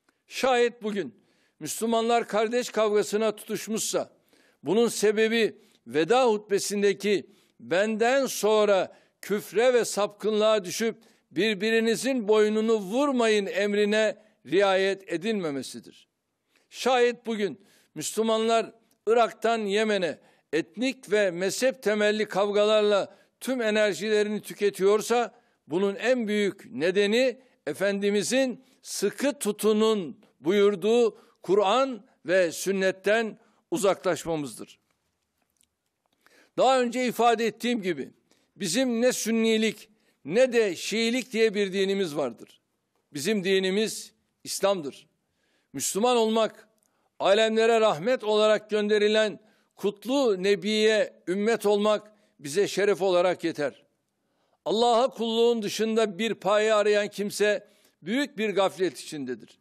Şayet bugün Müslümanlar kardeş kavgasına tutuşmuşsa bunun sebebi veda hutbesindeki benden sonra küfre ve sapkınlığa düşüp birbirinizin boynunu vurmayın emrine riayet edilmemesidir. Şayet bugün Müslümanlar Irak'tan Yemen'e etnik ve mezhep temelli kavgalarla tüm enerjilerini tüketiyorsa Bunun en büyük nedeni Efendimizin sıkı tutunun buyurduğu Kur'an ve sünnetten uzaklaşmamızdır. Daha önce ifade ettiğim gibi bizim ne Sünnilik ne de Şiilik diye bir dinimiz vardır. Bizim dinimiz İslam'dır. Müslüman olmak, alemlere rahmet olarak gönderilen kutlu Nebi'ye ümmet olmak bize şeref olarak yeter. Allah'a kulluğun dışında bir paye arayan kimse büyük bir gaflet içindedir.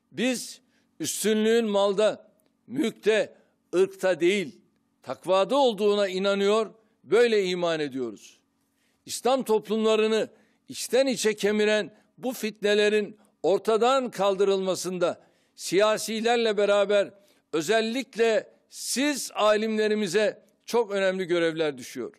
Biz üstünlüğün malda, mülkte, ırkta değil, takvada olduğuna inanıyor, böyle iman ediyoruz. İslam toplumlarını içten içe kemiren bu fitnelerin ortadan kaldırılmasında siyasilerle beraber özellikle siz alimlerimize çok önemli görevler düşüyor.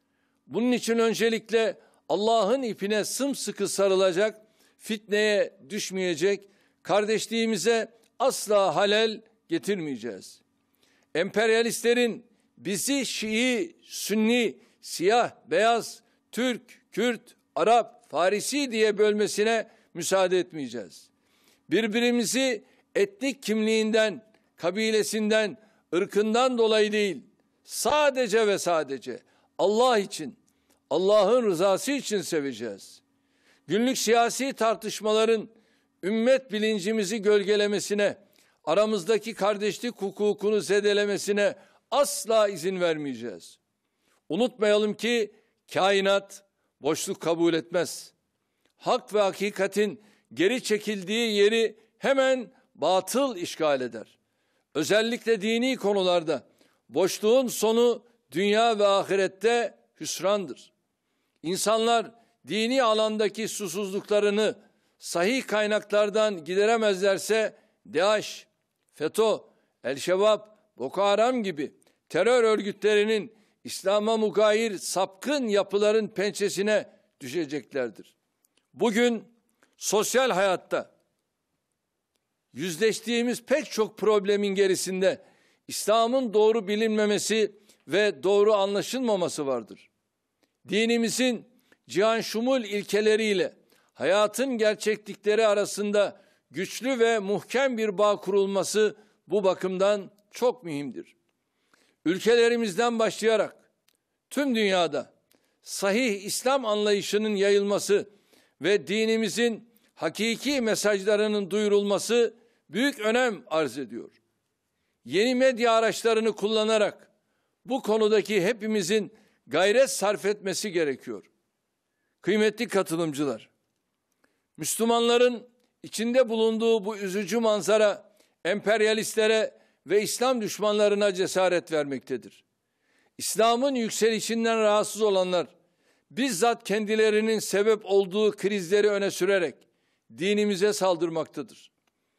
Bunun için öncelikle Allah'ın ipine sımsıkı sarılacak, fitneye düşmeyecek, kardeşliğimize asla halel getirmeyeceğiz. Emperyalistlerin bizi Şii, Sünni, siyah, beyaz, Türk, Kürt, Arap, Farisi diye bölmesine müsaade etmeyeceğiz. Birbirimizi etnik kimliğinden, kabilesinden, ırkından dolayı değil, sadece ve sadece Allah için, Allah'ın rızası için seveceğiz. Günlük siyasi tartışmaların ümmet bilincimizi gölgelemesine, aramızdaki kardeşlik hukukunu zedelemesine asla izin vermeyeceğiz. Unutmayalım ki kainat boşluk kabul etmez. Hak ve hakikatin geri çekildiği yeri hemen batıl işgal eder. Özellikle dini konularda boşluğun sonu dünya ve ahirette hüsrandır. İnsanlar dini alandaki susuzluklarını sahih kaynaklardan gideremezlerse DAEŞ, FETÖ, El-Şebab, Boko Haram gibi terör örgütlerinin İslam'a mugayir sapkın yapıların pençesine düşeceklerdir. Bugün sosyal hayatta yüzleştiğimiz pek çok problemin gerisinde İslam'ın doğru bilinmemesi ve doğru anlaşılmaması vardır. Dinimizin cihan şumul ilkeleriyle hayatın gerçeklikleri arasında güçlü ve muhkem bir bağ kurulması bu bakımdan çok mühimdir. Ülkelerimizden başlayarak tüm dünyada sahih İslam anlayışının yayılması ve dinimizin hakiki mesajlarının duyurulması büyük önem arz ediyor. Yeni medya araçlarını kullanarak bu konudaki hepimizin gayret sarf etmesi gerekiyor. Kıymetli katılımcılar, Müslümanların içinde bulunduğu bu üzücü manzara emperyalistlere ve İslam düşmanlarına cesaret vermektedir. İslam'ın yükselişinden rahatsız olanlar bizzat kendilerinin sebep olduğu krizleri öne sürerek dinimize saldırmaktadır.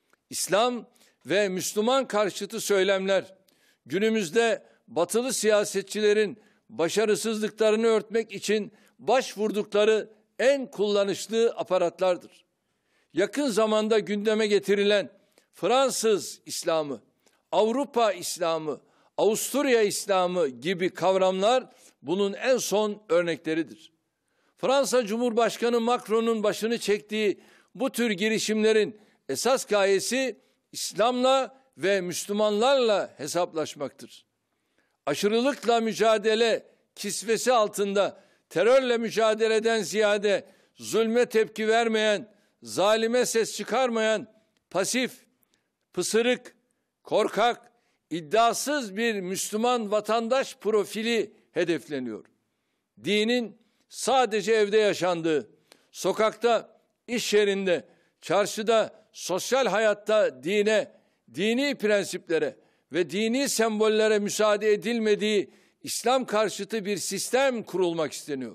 İslam ve Müslüman karşıtı söylemler günümüzde batılı siyasetçilerin başarısızlıklarını örtmek için başvurdukları en kullanışlı aparatlardır. Yakın zamanda gündeme getirilen Fransız İslamı, Avrupa İslamı, Avusturya İslamı gibi kavramlar bunun en son örnekleridir. Fransa Cumhurbaşkanı Macron'un başını çektiği bu tür girişimlerin esas gayesi İslam'la ve Müslümanlarla hesaplaşmaktır. Aşırılıkla mücadele kisvesi altında terörle mücadeleden ziyade zulme tepki vermeyen, zalime ses çıkarmayan, pasif, pısırık, korkak, iddiasız bir Müslüman vatandaş profili hedefleniyor. Dinin sadece evde yaşandığı, sokakta, iş yerinde, çarşıda, sosyal hayatta dine, dini prensiplere ve dini sembollere müsaade edilmediği İslam karşıtı bir sistem kurulmak isteniyor.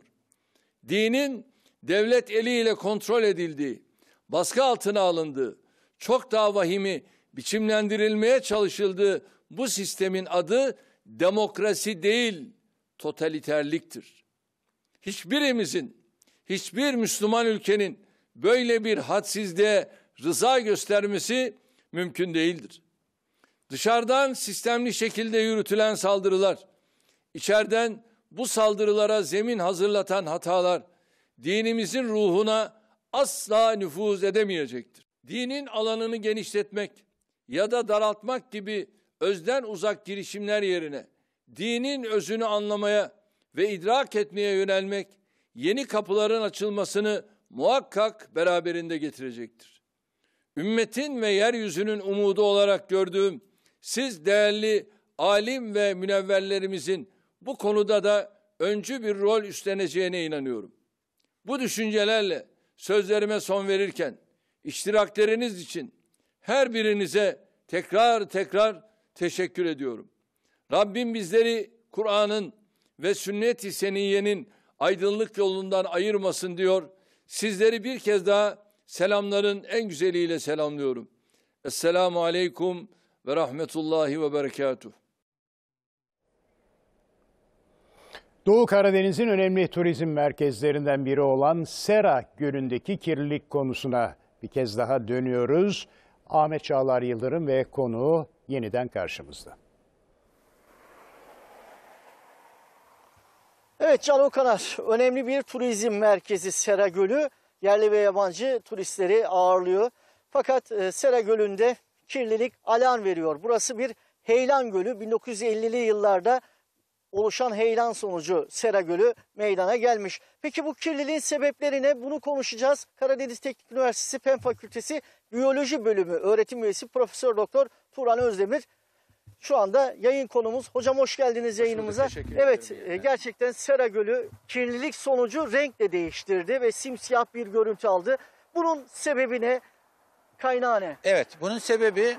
Dinin devlet eliyle kontrol edildiği, baskı altına alındığı, çok daha vahimi biçimlendirilmeye çalışıldığı bu sistemin adı demokrasi değil, totaliterliktir. Hiçbirimizin, hiçbir Müslüman ülkenin böyle bir hadsizliğe rıza göstermesi mümkün değildir. Dışarıdan sistemli şekilde yürütülen saldırılar, içeriden bu saldırılara zemin hazırlatan hatalar dinimizin ruhuna asla nüfuz edemeyecektir. Dinin alanını genişletmek ya da daraltmak gibi özden uzak girişimler yerine dinin özünü anlamaya ve idrak etmeye yönelmek yeni kapıların açılmasını muhakkak beraberinde getirecektir. Ümmetin ve yeryüzünün umudu olarak gördüğüm siz değerli alim ve münevverlerimizin bu konuda da öncü bir rol üstleneceğine inanıyorum. Bu düşüncelerle sözlerime son verirken iştirakleriniz için her birinize tekrar teşekkür ediyorum. Rabbim bizleri Kur'an'ın ve sünnet-i seniyyenin aydınlık yolundan ayırmasın diyor. Sizleri bir kez daha selamların en güzeliyle selamlıyorum. Esselamu aleyküm ve rahmetullahi ve berekatuhu. Doğu Karadeniz'in önemli turizm merkezlerinden biri olan Sera Gölü'ndeki kirlilik konusuna bir kez daha dönüyoruz. Ahmet Çağlar Yıldırım ve konuğu yeniden karşımızda. Evet Can Okanar, önemli bir turizm merkezi Sera Gölü. Yerli ve yabancı turistleri ağırlıyor. Fakat Sera Gölü'nde kirlilik alarm veriyor. Burası bir heyelan gölü. 1950'li yıllarda oluşan heyelan sonucu Sera Gölü meydana gelmiş. Peki bu kirliliğin sebepleri ne? Bunu konuşacağız. Karadeniz Teknik Üniversitesi Fen Fakültesi Biyoloji Bölümü öğretim üyesi Profesör Doktor Turan Özdemir şu anda yayın konumuz. Hocam hoş geldiniz yayınımıza. Evet, gerçekten Sera Gölü kirlilik sonucu renk de değiştirdi ve simsiyah bir görüntü aldı. Bunun sebebi ne? Kaynağı ne? Evet, bunun sebebi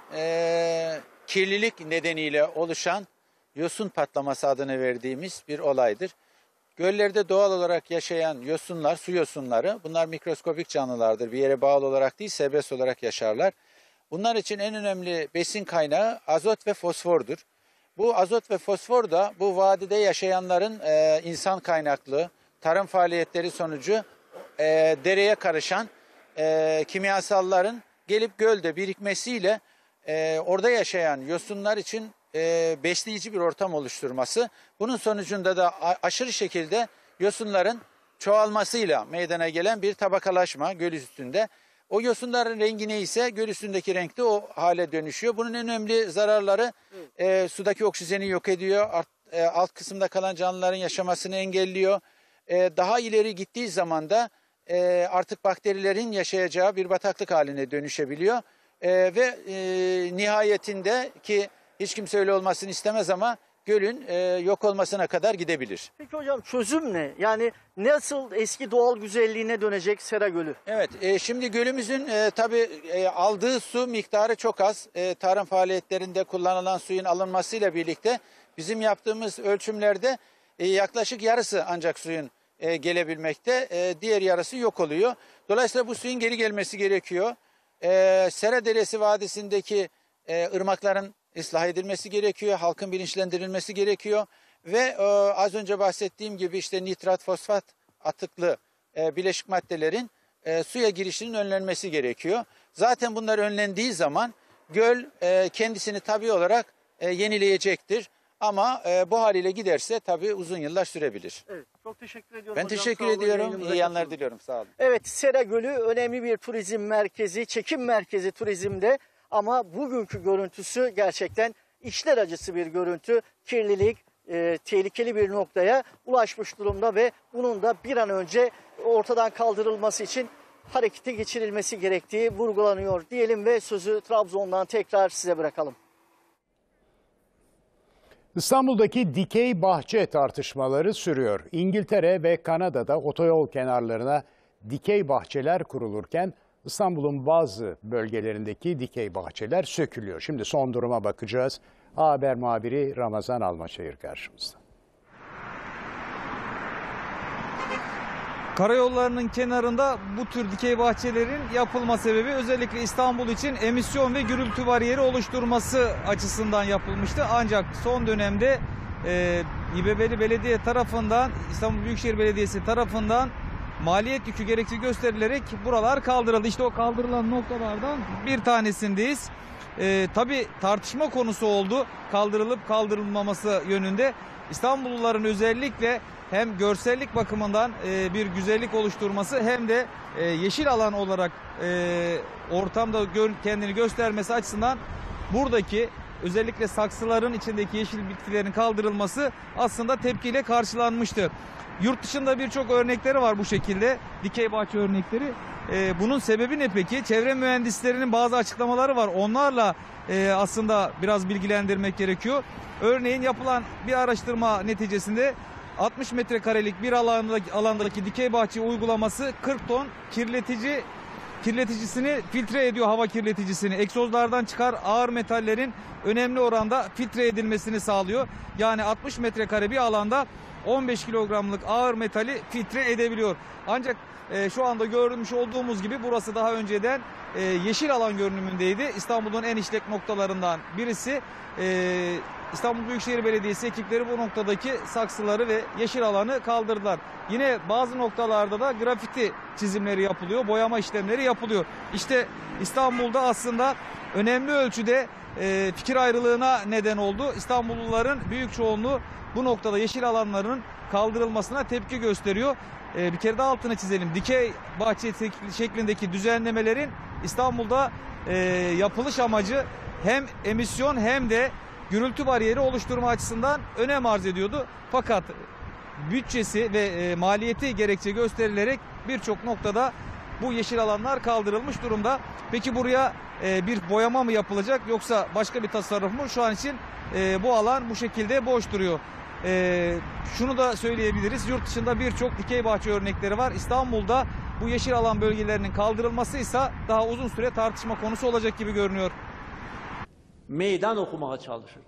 kirlilik nedeniyle oluşan yosun patlaması adını verdiğimiz bir olaydır. Göllerde doğal olarak yaşayan yosunlar, su yosunları, bunlar mikroskopik canlılardır. Bir yere bağlı olarak değil, serbest olarak yaşarlar. Bunlar için en önemli besin kaynağı azot ve fosfordur. Bu azot ve fosfor da bu vadide yaşayanların insan kaynaklı tarım faaliyetleri sonucu dereye karışan kimyasalların gelip gölde birikmesiyle orada yaşayan yosunlar için besleyici bir ortam oluşturması. Bunun sonucunda da aşırı şekilde yosunların çoğalmasıyla meydana gelen bir tabakalaşma göl üstünde. O yosunların rengi neyse göl üstündeki renk de o hale dönüşüyor. Bunun en önemli zararları sudaki oksijeni yok ediyor. Alt kısımda kalan canlıların yaşamasını engelliyor. Daha ileri gittiği zaman da artık bakterilerin yaşayacağı bir bataklık haline dönüşebiliyor. Ve nihayetinde ki hiç kimse öyle olmasını istemez ama gölün yok olmasına kadar gidebilir. Peki hocam çözüm ne? Yani nasıl eski doğal güzelliğine dönecek Sera Gölü? Evet, şimdi gölümüzün tabii aldığı su miktarı çok az. Tarım faaliyetlerinde kullanılan suyun alınmasıyla birlikte bizim yaptığımız ölçümlerde yaklaşık yarısı ancak suyun gelebilmekte. Diğer yarısı yok oluyor. Dolayısıyla bu suyun geri gelmesi gerekiyor. Sera Deresi Vadisi'ndeki ırmakların ıslah edilmesi gerekiyor, halkın bilinçlendirilmesi gerekiyor ve az önce bahsettiğim gibi işte nitrat, fosfat atıklı bileşik maddelerin suya girişinin önlenmesi gerekiyor. Zaten bunlar önlendiği zaman göl kendisini tabii olarak yenileyecektir ama bu haliyle giderse tabii uzun yıllar sürebilir. Evet, çok teşekkür ediyorum. Ben hocam. teşekkür ediyorum. İyi yanlar diliyorum. Sağ olun. Evet, Sera Gölü önemli bir turizm merkezi, çekim merkezi turizmde. Ama bugünkü görüntüsü gerçekten içler acısı bir görüntü. Kirlilik tehlikeli bir noktaya ulaşmış durumda ve bunun da bir an önce ortadan kaldırılması için harekete geçirilmesi gerektiği vurgulanıyor diyelim ve sözü Trabzon'dan tekrar size bırakalım. İstanbul'daki dikey bahçe tartışmaları sürüyor. İngiltere ve Kanada'da otoyol kenarlarına dikey bahçeler kurulurken İstanbul'un bazı bölgelerindeki dikey bahçeler sökülüyor. Şimdi son duruma bakacağız. Haber muhabiri Ramazan Almaçayır karşımızda. Karayollarının kenarında bu tür dikey bahçelerin yapılma sebebi özellikle İstanbul için emisyon ve gürültü bariyeri oluşturması açısından yapılmıştı. Ancak son dönemde İBB'li Belediye tarafından, İstanbul Büyükşehir Belediyesi tarafından maliyet yükü gerekçe gösterilerek buralar kaldırıldı. İşte o kaldırılan noktalardan bir tanesindeyiz. Tabii tartışma konusu oldu kaldırılıp kaldırılmaması yönünde. İstanbulluların özellikle hem görsellik bakımından bir güzellik oluşturması hem de yeşil alan olarak ortamda kendini göstermesi açısından buradaki özellikle saksıların içindeki yeşil bitkilerin kaldırılması aslında tepkiyle karşılanmıştı. Yurt dışında birçok örnekleri var bu şekilde, dikey bahçe örnekleri. Bunun sebebi ne peki? Çevre mühendislerinin bazı açıklamaları var. Onlarla aslında biraz bilgilendirmek gerekiyor. Örneğin yapılan bir araştırma neticesinde 60 metrekarelik bir alandaki dikey bahçe uygulaması 40 ton kirleticisini filtre ediyor, hava kirleticisini. Egzozlardan çıkar ağır metallerin önemli oranda filtre edilmesini sağlıyor. Yani 60 metrekare bir alanda 15 kilogramlık ağır metali filtre edebiliyor. Ancak şu anda görmüş olduğumuz gibi burası daha önceden yeşil alan görünümündeydi. İstanbul'un en işlek noktalarından birisi. İstanbul Büyükşehir Belediyesi ekipleri bu noktadaki saksıları ve yeşil alanı kaldırdılar. Yine bazı noktalarda da grafiti çizimleri yapılıyor, boyama işlemleri yapılıyor. İşte İstanbul'da aslında önemli ölçüde fikir ayrılığına neden oldu. İstanbulluların büyük çoğunluğu bu noktada yeşil alanların kaldırılmasına tepki gösteriyor. Bir kere daha altını çizelim. Dikey bahçe şeklindeki düzenlemelerin İstanbul'da yapılış amacı hem emisyon hem de gürültü bariyeri oluşturma açısından önem arz ediyordu. Fakat bütçesi ve maliyeti gerekçe gösterilerek birçok noktada bu yeşil alanlar kaldırılmış durumda. Peki buraya bir boyama mı yapılacak yoksa başka bir tasarruf mu? Şu an için bu alan bu şekilde boş duruyor. Şunu da söyleyebiliriz. Yurt dışında birçok dikey bahçe örnekleri var. İstanbul'da bu yeşil alan bölgelerinin kaldırılması ise daha uzun süre tartışma konusu olacak gibi görünüyor. Meydan okumaya çalışırdı.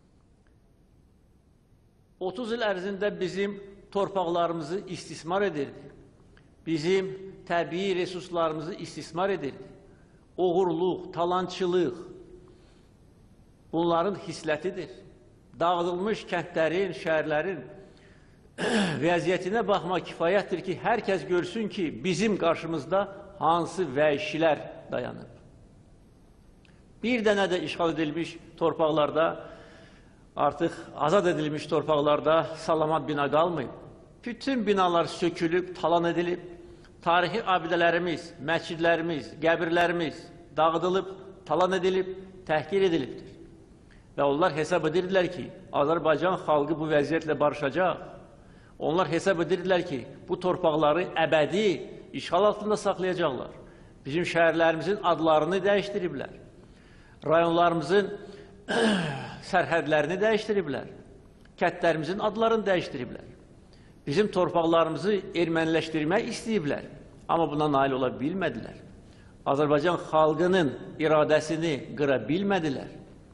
30 yıl ərzində bizim torpaqlarımızı istismar edirdi. Bizim təbii resurslarımızı istismar edirdi. Oğurluq, talançılıq bunların hislətidir. Dağıdılmış kəndlərin, şəhərlərin vəziyyətinə baxmaq kifayətdir ki, hər kəs görsün ki, bizim qarşımızda hansı vəhşilər dayanır. Bir dənə də işğal edilmiş torpaqlarda, artıq azad edilmiş torpaqlarda salamat bina qalmayıb. Bütün binalar sökülüb, talan edilib, tarixi abidələrimiz, məscidlərimiz, qəbirlərimiz dağıdılıb, talan edilib, təhqir edilibdir. Və onlar hesab edirdilər ki, Azərbaycan xalqı bu vəziyyətlə barışacaq. Onlar hesab edirdilər ki, bu torpaqları əbədi işğal altında saxlayacaqlar. Bizim şəhərlərimizin adlarını dəyişdiriblər. Rayonlarımızın sərhədlərini dəyişdiriblər. Kəndlərimizin adlarını dəyişdiriblər. Bizim torpaqlarımızı erməniləşdirmək istəyiblər. Amma buna nail ola bilmədilər. Azərbaycan xalqının iradəsini qıra bilmədilər.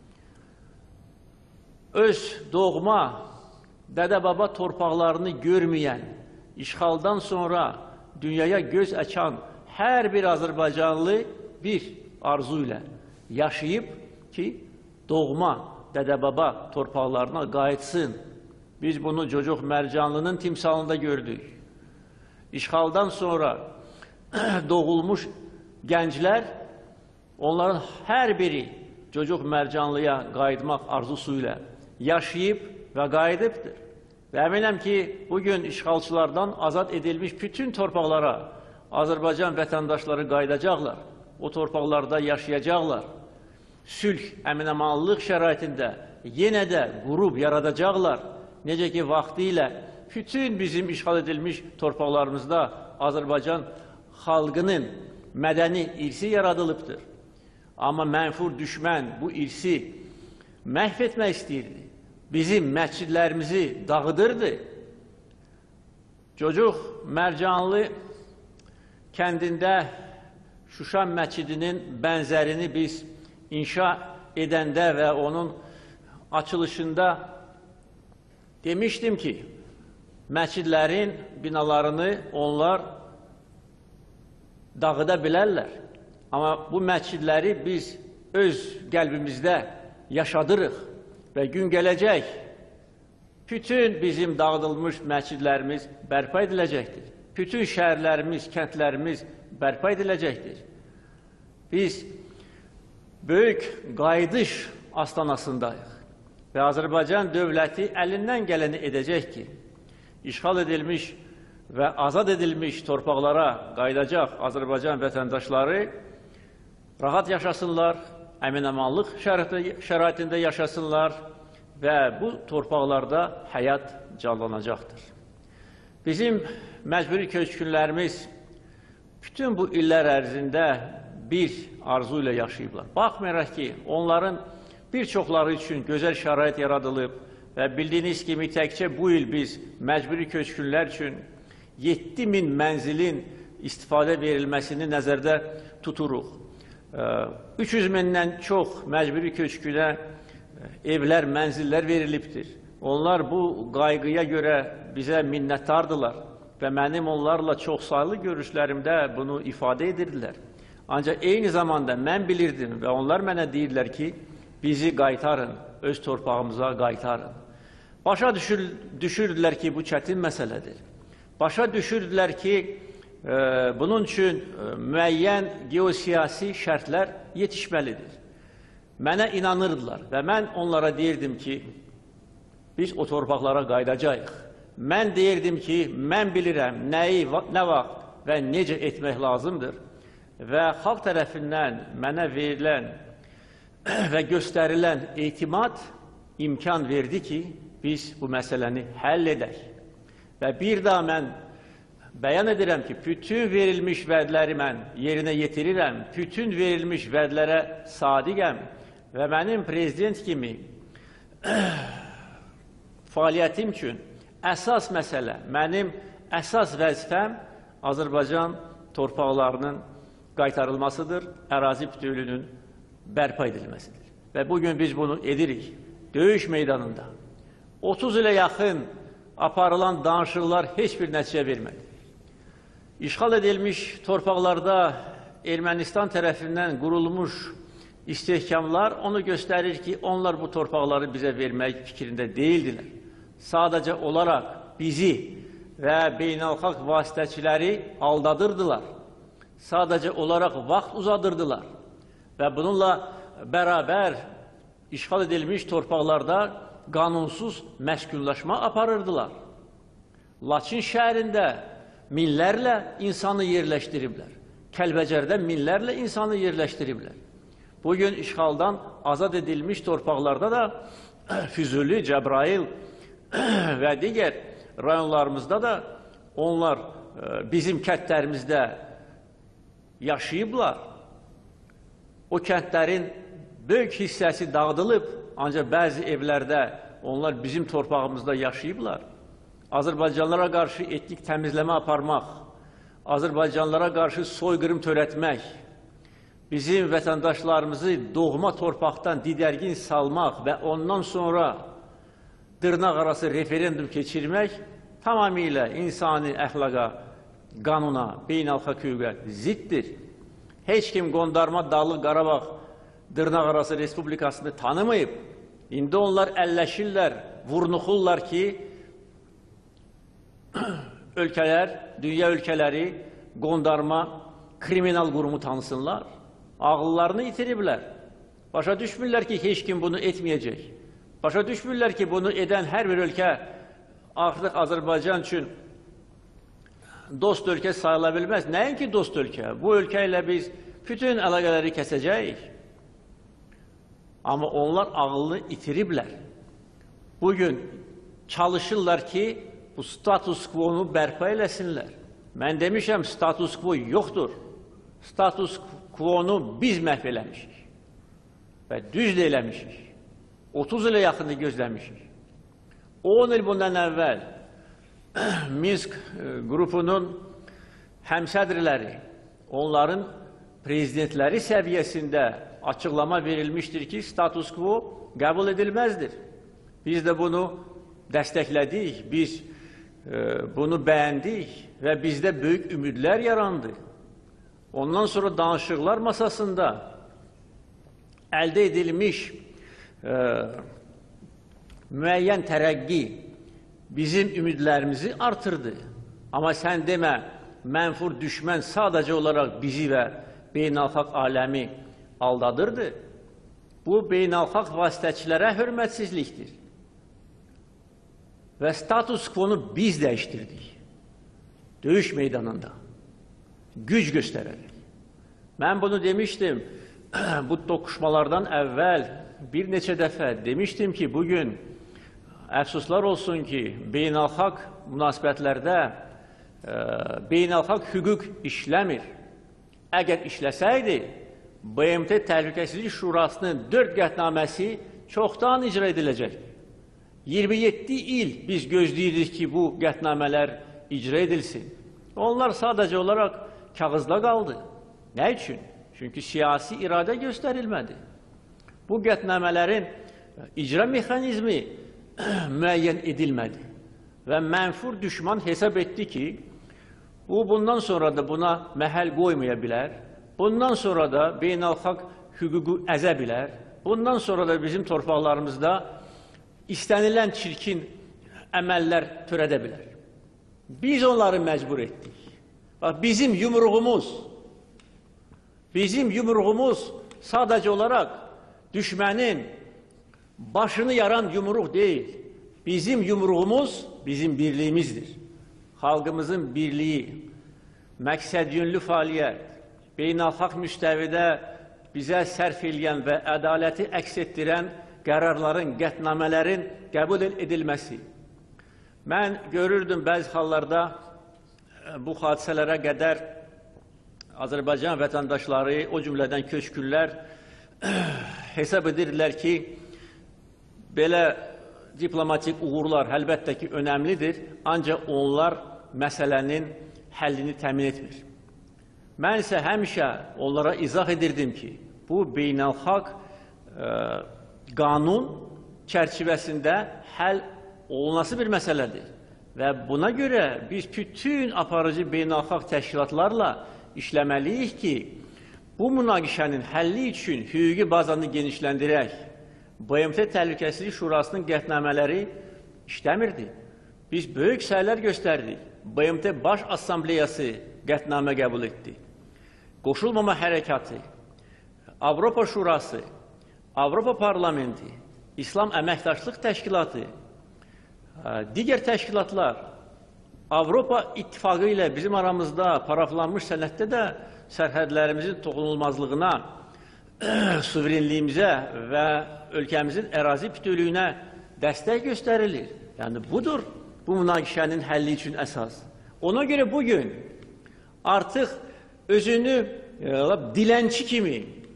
Öz doğma, dədə-baba torpaqlarını görməyən, işğaldan sonra dünyaya göz açan hər bir Azərbaycanlı bir arzu ilə yaşayıb ki, doğma, dədə-baba torpaqlarına qayıtsın. Biz bunu Cocuq Mərcanlının timsalında gördük. İşğaldan sonra doğulmuş gənclər, onların hər biri Cocuq Mərcanlıya qayıtmaq arzusu ilə yaşayıb və qayıdıbdır. Və əminəm ki, bugün işğalçılardan azad edilmiş bütün torpaqlara Azərbaycan vətəndaşları qayıdacaqlar. O torpaqlarda yaşayacaqlar. Sülh, əmin-amanlıq şəraitində yenə də qurub yaradacaqlar. Necə ki, vaxtilə bütün bizim işğal edilmiş torpaqlarımızda Azərbaycan xalqının mədəni irsi yaradılıbdır. Amma mənfur düşmən bu irsi məhv etmək istəyirdi. Bizim məscidlərimizi dağıdırdı. Cocuq Mərcanlı kəndində Şuşa məscidinin bənzərini biz inşa edəndə və onun açılışında demişdim ki, məscidlərin binalarını onlar dağıda bilərlər. Amma bu məscidləri biz öz qəlbimizdə yaşadırıq və gün gələcək, bütün bizim dağıdılmış məscidlərimiz bərpa ediləcəkdir. Bütün şəhərlərimiz, kəndlərimiz bərpa ediləcəkdir. Biz böyük qayıdış astanasındayıq və Azərbaycan dövləti əlindən gələni edəcək ki, işgal edilmiş ve azad edilmiş torpaqlara qayıdacaq Azərbaycan vətəndaşları rahat yaşasınlar, əmin-amanlıq şəraitində yaşasınlar və bu torpaqlarda həyat canlanacaqdır. Bizim məcburi köçkünlərimiz bütün bu illər ərzində bir arzu ilə yaşayıblar. Baxmayaraq ki, onların bir çoxları üçün gözəl şərait yaradılıb və bildiyiniz kimi təkcə bu il biz məcburi köçkünlər üçün 7000 mənzilin istifadə verilməsini nəzərdə tuturuq. 300 mindən çox məcburi köçkünə evlər, mənzillər verilibdir. Onlar bu qayğıya görə bizə minnətdardılar və mənim onlarla çoxsaylı görüşlərimdə bunu ifadə edirdilər. Ancaq eyni zamanda mən bilirdim və onlar mənə deyirlər ki, bizi qaytarın, öz torpağımıza qaytarın. Başa düşürdülər ki, bu çətin məsələdir. Başa düşürdülər ki, bunun üçün müəyyən geosiyasi şərtlər yetişməlidir. Mənə inanırdılar və mən onlara deyirdim ki, biz o torpaqlara qayıdacağıq. Mən deyirdim ki, mən bilirəm nəyi, nə vaxt və necə etmək lazımdır və xalq tərəfindən mənə verilən və göstərilən etimad imkan verdi ki, biz bu məsələni həll edək. Və bir daha mən bəyan edirəm ki, bütün verilmiş vədləri mən yerinə yetirirəm, bütün verilmiş vədlərə sadiqəm və mənim prezident kimi fəaliyyətim üçün əsas məsələ, mənim əsas vəzifəm Azərbaycan torpaqlarının qaytarılmasıdır, ərazi bütövlüyünün bərpa edilməsidir. Və bugün biz bunu edirik. Döyüş meydanında 30 ilə yaxın aparılan danışıqlar heç bir nəticə vermədi. İşğal edilmiş torpaqlarda Ermənistan tərəfindən qurulmuş istehkamlar onu göstərir ki, onlar bu torpaqları bizə vermək fikrində deyildilər. Sadəcə olaraq bizi və beynəlxalq vasitəçiləri aldadırdılar. Sadəcə olaraq vaxt uzadırdılar. Və bununla bərabər işğal edilmiş torpaqlarda qanunsuz məskunlaşma aparırdılar. Laçın şəhərində minlərlə insanı yerləşdiriblər. Kəlbəcərdə minlərlə insanı yerləşdiriblər. Bugün işğaldan azad edilmiş torpaqlarda da Füzuli, Cəbrayıl və digər rayonlarımızda da onlar bizim kəndlərimizdə yaşayıblar. O kəndlərin böyük hissəsi dağıdılıb, ancaq bəzi evlərdə onlar bizim torpağımızda yaşayıblar. Azərbaycanlara qarşı etnik təmizləmə aparmaq, Azərbaycanlara qarşı soyqırım törətmək, bizim vətəndaşlarımızı doğma torpaqdan didərgin salmaq və ondan sonra dırnaq arası referendum keçirmək tamamilə insani əxlaqa, qanuna, beynəlxalq hüquqa ziddir. Heç kim Qondarma Dağlıq Qarabağ dırnaq arası respublikasını tanımayıb. İndi onlar əlləşirlər, vurnuxurlar ki, ölkələr, dünya ölkələri Qondarma kriminal qurumu tanısınlar. Ağıllarını itiriblər. Başa düşmürlər ki, heç kim bunu etməyəcək. Başa düşmürlər ki, bunu edən hər bir ölkə artıq Azərbaycan üçün dost ölkə sayıla bilməz. Nəinki dost ölkə? Bu ölkə ilə biz bütün əlaqələri kəsəcəyik. Amma onlar ağılını itiriblər. Bugün çalışırlar ki, bu status quo-nu bərpa eləsinlər. Mən demişəm, status quo yoxdur. Status quo-nu biz məhv eləmişik. Və düz də eləmişik. 30 ilə yaxını gözləmişik. 10 il bundan əvvəl Minsk qrupunun həmsədrləri, onların prezidentləri səviyyəsində açıqlama verilmişdir ki, status quo qəbul edilməzdir. Biz də bunu dəstəklədik, biz bunu bəyəndik və bizdə böyük ümidlər yarandı. Ondan sonra danışıqlar masasında əldə edilmiş müəyyən tərəqqi bizim ümidlərimizi artırdı. Amma sən demə, mənfur düşmən sadəcə olaraq bizi və beynəlxalq aləmi aldadırdı. Bu, beynəlxalq vasitəçilərə hörmətsizlikdir. ve status quo'nu biz değiştirdik. Döyüş meydanında. Güc göstererek. Ben bunu demiştim. Bu tokuşmalardan evvel bir neçə dəfə demiştim ki, bugün əfsuslar olsun ki, beynəlxalq münasibətlərdə beynəlxalq hüquq işləmir. Əgər işləsəydi, BMT Təhlükəsizlik Şurasının 4 qətnaməsi çoxdan icra ediləcək. 27 il biz gözləyirik ki, bu qətnamələr icra edilsin. Onlar sadəcə olaraq kağızda qaldı. Nə üçün? Çünki siyasi iradə göstərilmədi. Bu qətnamələrin icra mexanizmi müəyyən edilmədi. Və mənfur düşman hesab etdi ki, bundan sonra da buna məhəl qoymaya bilər, bundan sonra da beynəlxalq hüququ əzə bilər, bundan sonra da bizim torpaqlarımızda istənilən çirkin əməllər törədə bilər. Biz onları məcbur etdik. Bizim yumruğumuz sadəcə olaraq düşmənin başını yaran yumruq deyil. Bizim yumruğumuz bizim birliyimizdir. Xalqımızın birliyi, məqsədyönlü fəaliyyət, beynəlxalq müstəvidə bizə sərf eləyən və ədaləti əks etdirən qərarların, qətnamələrin qəbul edilməsi. Mən görürdüm bəzi hallarda bu hadisələrə qədər Azərbaycan vətəndaşları, o cümlədən köçkünlər hesab edirlər ki, belə diplomatik uğurlar əlbəttə ki, önəmlidir, ancaq onlar məsələnin həllini təmin etmir. Mən isə həmişə onlara izah edirdim ki, bu beynəlxalq qanun çərçivəsində həll olunası bir məsələdir. Və buna görə biz bütün aparıcı beynəlxalq təşkilatlarla işləməliyik ki, bu münaqişənin həlli üçün hüquqi bazanı genişləndirək. BMT Təhlükəsizlik Şurasının qətnamələri işləmirdi. Biz böyük səylər göstərdik. BMT Baş Assambleyası qətnamə qəbul etdi. Qoşulmama hərəkatı, Avropa Şurası, Avropa Parlamenti, İslam Əməkdaşlıq Təşkilatı, digər təşkilatlar, Avropa İttifaqı ilə bizim aramızda paraflanmış sənəddə də sərhədlərimizin toxunulmazlığına, suverenliyimizə və ölkəmizin ərazi bütövlüyünə dəstək göstərilir. Yəni, budur bu münaqişənin həlli üçün əsas. Ona görə bugün artıq özünü dilənçi kimi,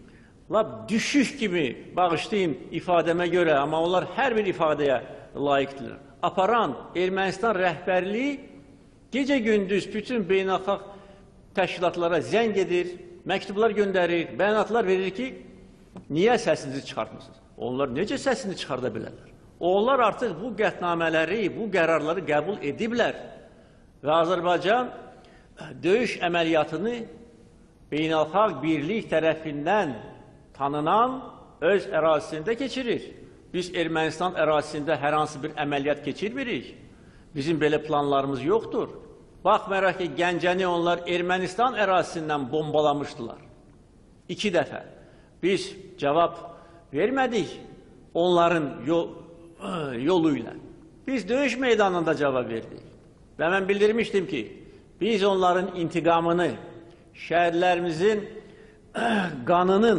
düşük kimi, bağışlayın ifadəmə görə, amma onlar hər bir ifadəyə layiqdirlər. Aparan Ermənistan rəhbərliyi gecə-gündüz bütün beynəlxalq təşkilatlara zəng edir, məktublar göndərir, bəyanatlar verir ki, niyə səsinizi çıxartmısınız? Onlar necə səsini çıxarda bilərlər? Onlar artıq bu qətnamələri, bu qərarları qəbul ediblər və Azərbaycan döyüş əməliyyatını beynəlxalq birlik tərəfindən tanınan öz ərazisində keçirir. Biz Ermənistan ərazisində hər hansı bir əməliyyat keçirmirik. Bizim belə planlarımız yoxdur. Baxmayaraq ki, Gəncəni onlar Ermənistan ərazisindən bombalamışdılar. 2 dəfə. Biz cavab vermədik onların yolu ilə. Biz döyüş meydanında cavab verdik. Və mən bildirmişdim ki, biz onların intiqamını, şəhərlərimizin qanının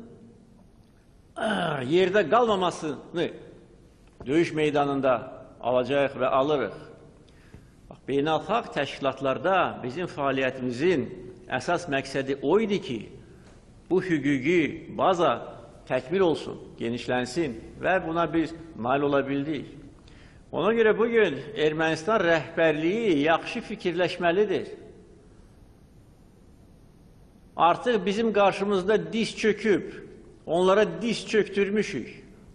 yerdə qalmamasını döyüş meydanında alacaq və alırıq. Beynəlxalq təşkilatlarda bizim fəaliyyətimizin əsas məqsədi o idi ki, bu hüquqi baza təkmil olsun, genişlənsin və buna biz nail ola bildik. Ona görə bugün Ermənistan rəhbərliyi yaxşı fikirləşməlidir. Artıq bizim qarşımızda diz çöküb, onlara diz çöktürmüşük,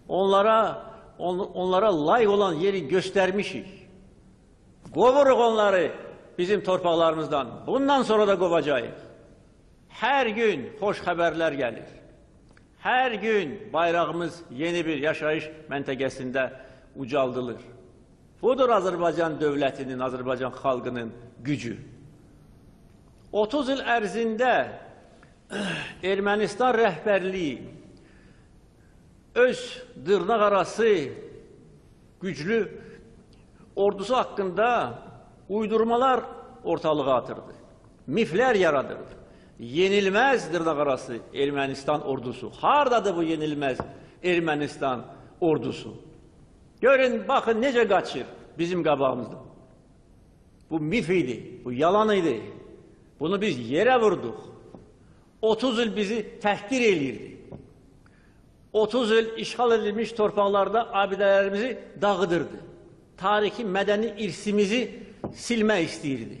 onlara layiq olan yeri göstərmişik. Qovuruq onları bizim torpaqlarımızdan. Bundan sonra da qovacağıq. Hər gün xoş xəbərlər gəlir. Hər gün bayrağımız yeni bir yaşayış məntəqəsində ucaldılır. Budur Azərbaycan dövlətinin, Azərbaycan xalqının gücü. 30 il ərzində Ermənistan rəhbərliyi öz dırnaq arası güclü ordusu hakkında uydurmalar ortalığa atırdı. Mifler yaradırdı. Yenilmez dırnaqarası Ermənistan ordusu. Hardadır bu yenilmez Ermənistan ordusu? Görün, bakın necə qaçır bizim qabağımızda. Bu mif idi, bu yalan idi. Bunu biz yere vurduk. 30 yıl bizi təhqir eləyirdi. 30 yıl işğal edilmiş torpaqlarda abidələrimizi dağıdırdı. Tarixi, mədəni irsimizi silmək istəyirdi.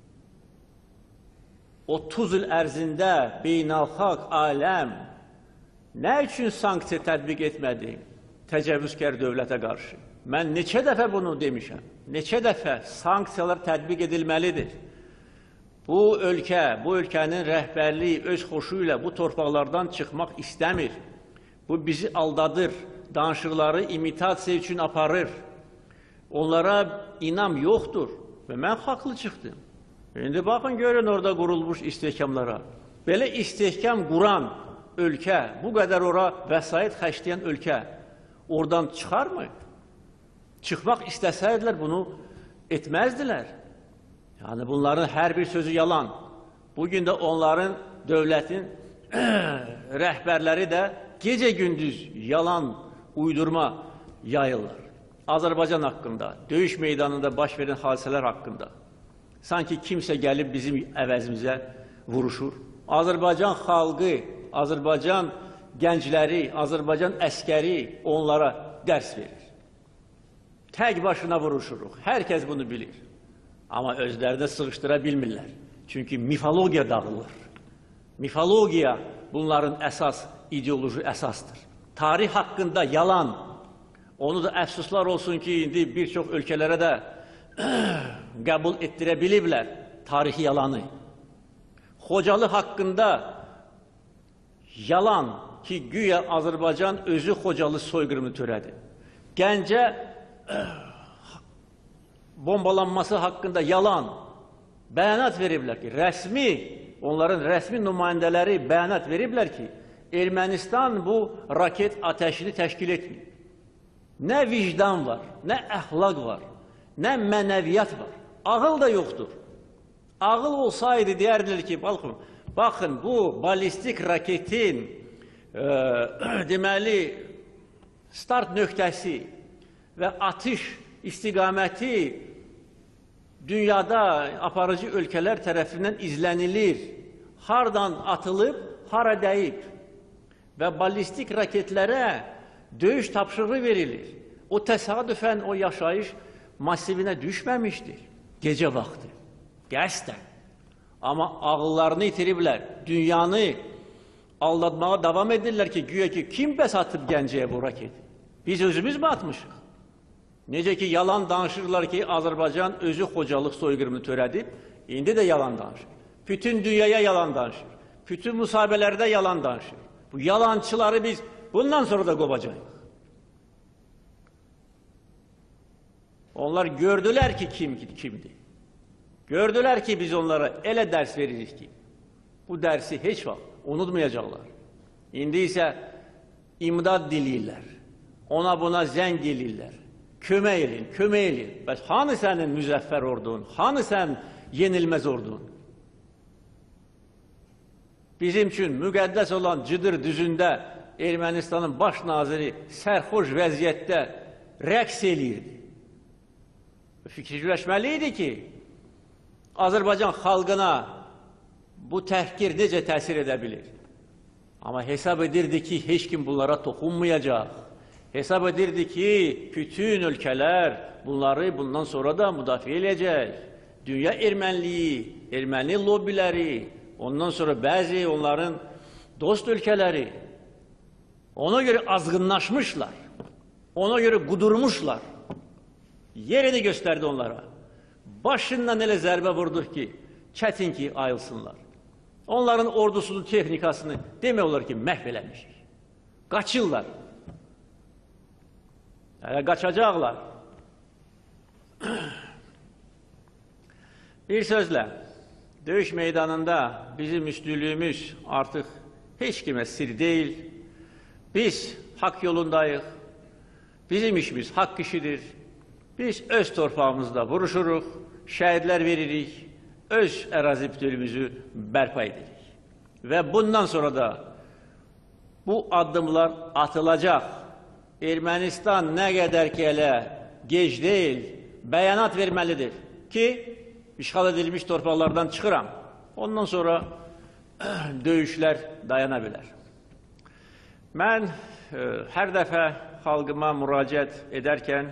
30 yıl ərzində beynəlxalq aləm nə üçün sanksiya tətbiq etmədi təcavüzkar dövlətə qarşı? Mən neçə dəfə bunu demişəm. Neçə dəfə sanksiyalar tətbiq edilməlidir. Bu ölkə, bu ölkənin rəhbərliyi öz xoşu ilə bu torpaqlardan çıxmaq istəmir. Bu bizi aldadır, danışıqları imitasiya üçün aparır. Onlara inam yoxdur və mən haqlı çıxdım. İndi baxın, görün orada qurulmuş istehkamlara. Belə istehkam quran ölkə, bu qədər ora vəsait xərcləyən ölkə oradan çıxarmı? Çıxmaq istəsəydilər bunu etməzdilər. Yani bunların hər bir sözü yalan. Bugün də onların dövlətin rəhbərləri də gecə-gündüz yalan, uydurma yayırlar. Azərbaycan haqqında, döyüş meydanında baş verən hadisələr haqqında. Sanki kimsə gəlib bizim əvəzimizə vuruşur. Azərbaycan xalqı, Azərbaycan gəncləri, Azərbaycan əskəri onlara dərs verir. Tək başına vuruşuruq. Hər kəs bunu bilir. Amma özlərinə sığışdıra bilmirlər. Çünki mifologiya dağılır. Mifologiya bunların əsas ideoloji əsasdır. Tarix haqqında yalan. Onu da əfsuslar olsun ki, indi bir çox ölkələrə də qəbul etdirə biliblər tarixi yalanı. Xocalı haqqında yalan ki, güya Azərbaycan özü Xocalı soyqırımını törədi. Gəncə bombalanması haqqında yalan bəyanat veriblər ki, rəsmi, onların rəsmi nümayəndələri bəyanat veriblər ki, Ermənistan bu raket ateşini təşkil etmir. Nə vicdan var, nə əxlaq var, nə mənəviyyat var. Ağıl da yoxdur. Ağıl olsaydı deyərdilər ki, baxın bu balistik raketin deməli start nöqtəsi və atış istiqaməti dünyada aparıcı ölkələr tərəfindən izlənilir. Hardan atılıb, hara dəyib və balistik raketlərə döyüş tapşırığı verilir. O təsadüfən o yaşayış masivinə düşməmişdir. Gecə vaxtı, qəsdən. Amma ağıllarını itiriblər, dünyanı aldatmağa davam edirlər ki, güya ki, kim bəs atıb Gəncəyə bu raketi? Biz özümüz mü atmışıq? Necə ki, yalan danışırlar ki, Azərbaycan özü Xocalıq soyqırımını törədib, indi də yalan danışır. Bütün dünyaya yalan danışır. Bütün müsahibələrdə yalan danışır. Bu yalancıları biz bundan sonra da qovacağıq. Onlar gördülər ki, kimdir. Gördülər ki, biz onlara elə dərs veririk ki, bu dərsi heç vaxt unutmayacaqlar. İndi isə imdad diləyirlər. Ona buna zəng eləyirlər. Kömək edin, kömək edin. Bəs hanı sənin müzəffər ordun, hanı sən yenilməz ordun? Bizim üçün müqəddəs olan Cıdır düzündə Ermənistanın baş naziri sərxoş vəziyyətdə rəqs eləyirdi. Fikirləşməli idi ki, Azərbaycan xalqına bu təhqir necə təsir edə bilir? Amma hesab edirdi ki, heç kim bunlara toxunmayacaq. Hesab edirdi ki, bütün ölkələr bunları bundan sonra da müdafiə edəcək. Dünya erməniliyi, erməni lobbiləri, ondan sonra bəzi onların dost ölkələri ona görə azğınlaşmışlar, ona görə qudurmuşlar. Yerini göstərdi onlara. Başından elə zərbə vurdur ki, çətin ki, ayılsınlar. Onların ordusunun texnikasını demək olar ki, məhv eləmişik. Qaçırlar. Qaçacaqlar. Bir sözlə, döyüş meydanında bizim üstünlüyümüz artıq heç kimə sir deyil. Biz haqq yolundayıq. Bizim işimiz haqq işidir. Biz öz torpağımızda vuruşuruq, şəhidlər veririk, öz ərazi bütünlüyümüzü bərpa edirik. Və bundan sonra da bu addımlar atılacaq. Ermənistan nə qədər ki elə gec deyil, bəyanat verməlidir ki, işğal edilmiş torpaqlardan çıxıram. Ondan sonra döyüşlər dayana bilər. Mən hər dəfə xalqıma müraciət edərkən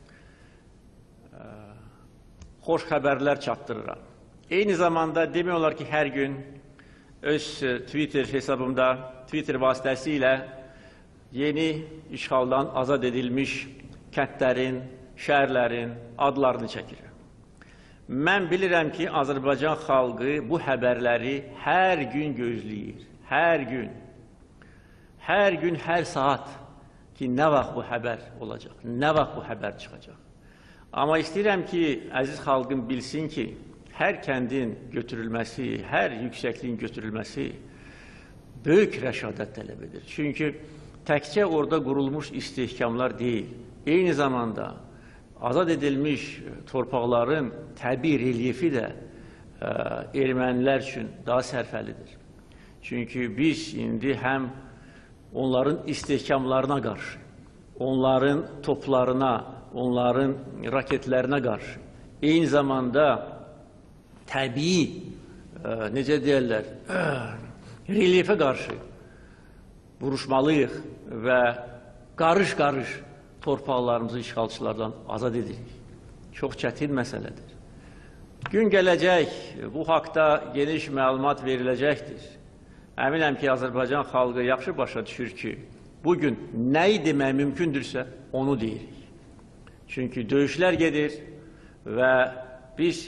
xoş xəbərlər çatdırıram. Eyni zamanda demək olar ki, hər gün öz Twitter hesabımda, Twitter vasitəsilə yeni işğaldan azad edilmiş kəndlərin, şəhərlərin adlarını çəkirəm. Mən bilirəm ki, Azərbaycan xalqı bu xəbərləri hər gün gözləyir. Hər gün. Hər gün, hər saat ki, nə vaxt bu xəbər olacaq, nə vaxt bu xəbər çıxacaq. Amma istəyirəm ki, əziz xalqım bilsin ki, hər kəndin götürülməsi, hər yüksəkliyin götürülməsi böyük rəşadət tələb edir. Çünki təkcə orada qurulmuş istehkamlar deyil, eyni zamanda azad edilmiş torpaqların təbii relyefi də ermənilər üçün daha sərfəlidir. Çünki biz indi həm onların istehkamlarına qarşı, onların toplarına, onların raketlərinə qarşı, eyni zamanda təbii, necə deyərlər, relyefə qarşı vuruşmalıyıq və qarış-qarış torpaqlarımızı işğalçılardan azad edirik. Çox çətin məsələdir. Gün gələcək, bu haqda geniş məlumat veriləcəkdir. Əminəm ki, Azərbaycan xalqı yaxşı başa düşür ki, bugün nəyi demək mümkündürsə, onu deyirik. Çünki döyüşlər gedir və biz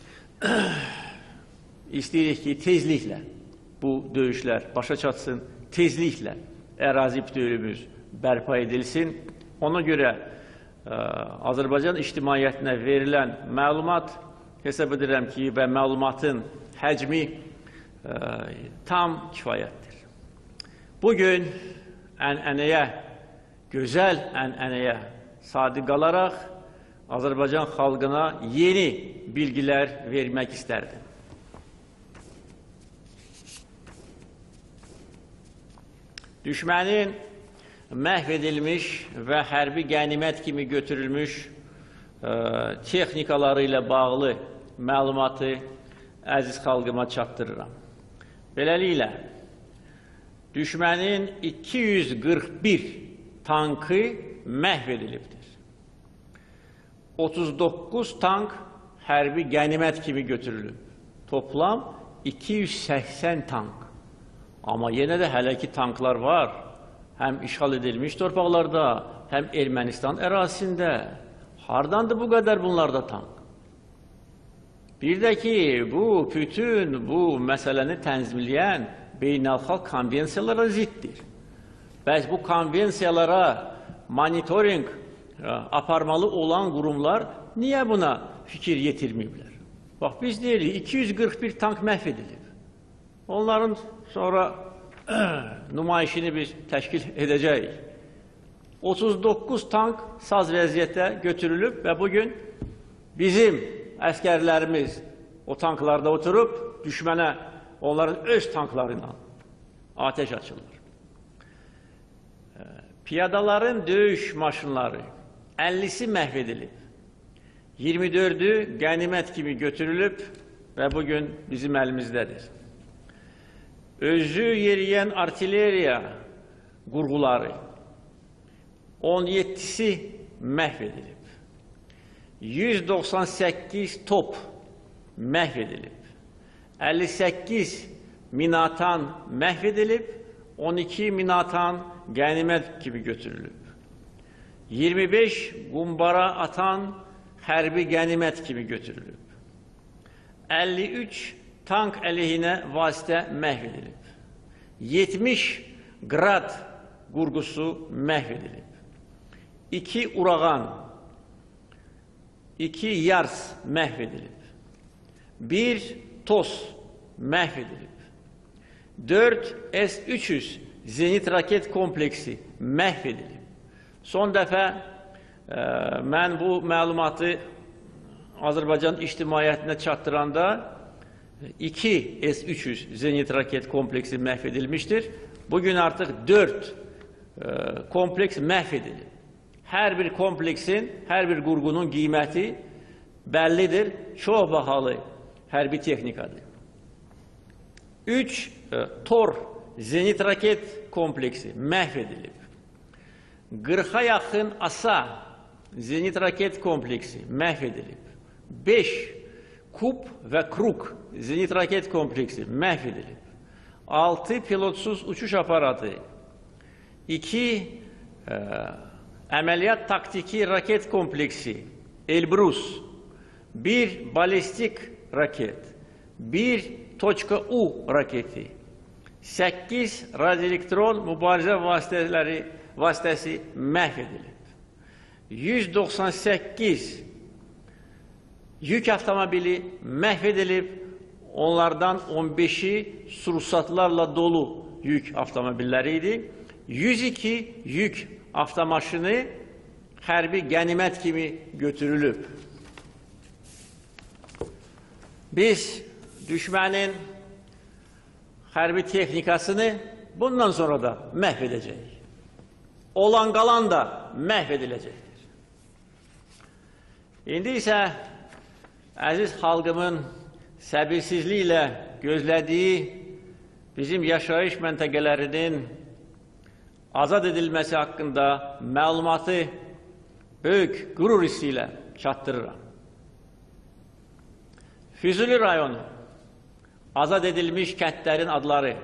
istəyirik ki, tezliklə bu döyüşlər başa çatsın, tezliklə ərazi bütünlüyümüz bərpa edilsin. Ona görə Azərbaycan ictimaiyyətinə verilən məlumat hesab edirəm ki, və məlumatın həcmi tam kifayətdir. Bugün ənənəyə, gözəl ənənəyə sadiq qalaraq Azərbaycan xalqına yeni bilgilər vermək istərdim. Düşmənin məhv edilmiş və hərbi qənimət kimi götürülmüş texnikaları ilə bağlı məlumatı əziz xalqıma çatdırıram. Beləliklə, düşmənin 241 tankı məhv edilibdir. 39 tank hərbi qənimət kimi götürülüb. Toplam 280 tank. Amma yenə də hələ ki tanklar var. Həm işğal edilmiş torpaqlarda, həm Ermənistan ərazisində. Hardandır bu qədər bunlarda tank? Bir də ki, bütün bu məsələni tənzimləyən beynəlxalq konvensiyalara ziddir. Bəs bu konvensiyalara monitoring aparmalı olan qurumlar niyə buna fikir yetirməyiblər? Bax, biz deyirik, 241 tank məhv edilib. Onların sonra nümayişini biz təşkil edəcəyik. 39 tank saz vəziyyətə götürülüb və bugün bizim əskərlərimiz o tanklarda oturub düşmənə onların öz tankları ilə ateş açırlar. Piyadaların döyüş maşınları 50'si məhv edilib. 24'ü qənimət kimi götürülüb və bugün bizim əlimizdədir. Özü yeriyən artilleriya qurğuları 17'si məhv edilib. 198 top məhv edilib. 58 minatan məhv edilib. 12 minatan qənimət kimi götürülüb. 25 qumbara atan hərbi qənimət kimi götürülüb. 53 tank əleyhinə vasitə məhv edilib. 70 qrad qurğusu məhv edilib. 2 urağan, 2 yars məhv edilib. 1 TOS məhv edilib. 4 S-300 zenit raket kompleksi məhv edilib. Son dəfə Mən bu məlumatı Azərbaycan ictimaiyyətinə çatdıranda 2 S-300 zenit raket kompleksi məhv edilmişdir. Bugün artıq 4 kompleks məhv edilib. Hər bir kompleksin, hər bir qurğunun qiyməti bəllidir. Çox bahalı hərbi texnikadır. 3 Tor zenit raket kompleksi məhv edilib. 40'a yaxın ASA zenit raket kompleksi məhv edilib. 5 Kup və Kruk zenit raket kompleksi məhv edilib. 6 pilotsuz uçuş aparatı, 2 əməliyyat taktiki raket kompleksi Elbrus, 1 balistik raket, 1 .U raketi, 8 radioelektron mübarizə vasitəsi məhv edilib. 198 yük avtomobili məhv edilib, onlardan 15'i sursatlarla dolu yük avtomobilləri idi. 102 yük avtomaşını hərbi qənimət kimi götürülüb. Biz düşmənin hərbi texnikasını bundan sonra da məhv edəcəyik. Olan qalan da məhv ediləcəkdir. İndi isə əziz xalqımın səbirsizliklə gözlədiyi bizim yaşayış məntəqələrinin azad edilməsi haqqında məlumatı böyük qürur hissi ilə çatdırıram. Füzuli rayonu azad edilmiş kəndlərin adları: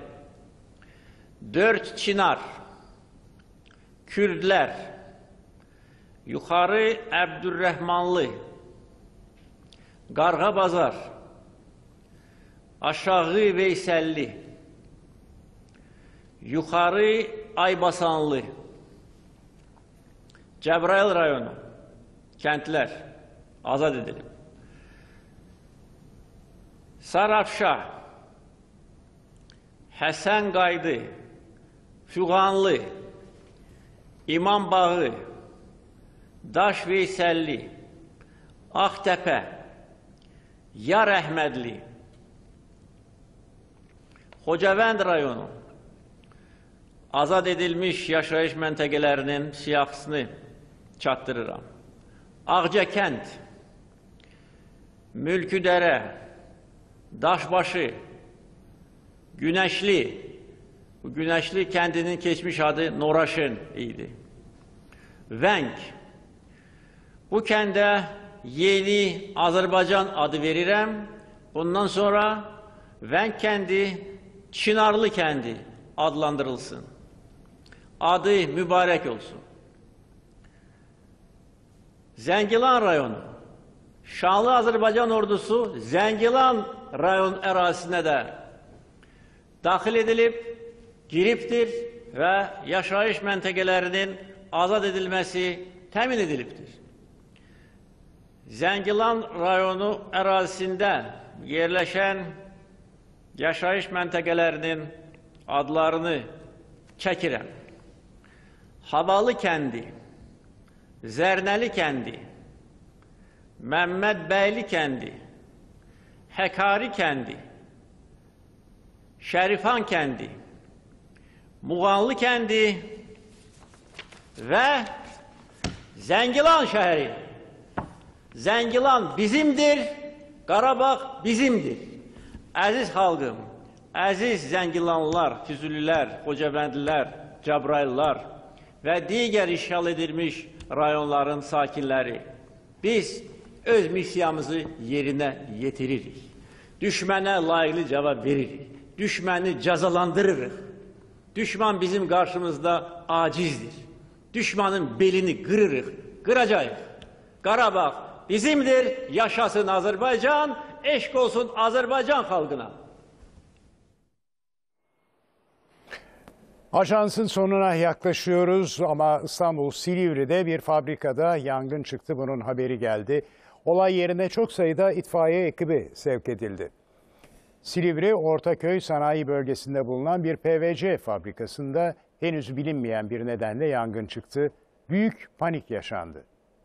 4 Çinar, Kürdlər, Yuxarı Əbdürrəhmanlı, Qarğabazar, Aşağı Veysəlli, Yuxarı Aybasanlı, Cəbrayıl rayonu kəndlər azad edilib. Sarafşa, Həsən Qaydı, Füğanlı, İmambağı, Daş Veysəlli, Ağtəpə, Yar Əhmədli, Xocavənd rayonu azad edilmiş yaşayış məntəqələrinin siyahısını çatdırıram. Ağcakənd, Mülküdərə, Daşbaşı, Günəşli, bu Günəşli kəndinin keçmiş adı Noraşın idi. Vəng, bu kəndə yeni Azərbaycan adı verirəm. Bundan sonra Vəng kəndi Çinarlı kəndi adlandırılsın. Adı mübarək olsun. Zəngilan rayonu, Şanlı Azərbaycan ordusu Zəngilan rayon ərazisinə də daxil edilib, giribdir və yaşayış məntəqələrinin azad edilməsi təmin edilibdir. Zəngilan rayonu ərazisində yerləşən yaşayış məntəqələrinin adlarını çəkirəm. Havalı kəndi, Zərnəli kəndi, Məmmədbəyli kəndi, Həkari kəndi, Şərifan kəndi, Muğanlı kəndi və Zəngilan şəhəri. Zəngilan bizimdir, Qarabağ bizimdir. Əziz xalqım, əziz Zəngilanlılar, Füzulilər, Xocavəndlilər, Cəbrayıllar və digər işğal edilmiş rayonların sakinləri, biz öz missiyamızı yerinə yetiririk. Düşmənə layiqli cavab veririk. Düşməni cəzalandırırıq. Düşman bizim qarşımızda acizdir. Düşmanın belini qırırıq, qıracağıq. Qarabağ bizimdir, yaşasın Azərbaycan, eşq olsun Azərbaycan xalqına. Ajansın sonuna yaklaşıyoruz ama İstanbul Silivri'de bir fabrikada yangın çıktı. Bunun haberi geldi. Olay yerine çok sayıda itfaiye ekibi sevk edildi. Silivri, Ortaköy Sanayi Bölgesi'nde bulunan bir PVC fabrikasında henüz bilinmeyen bir nedenle yangın çıktı. Büyük panik yaşandı.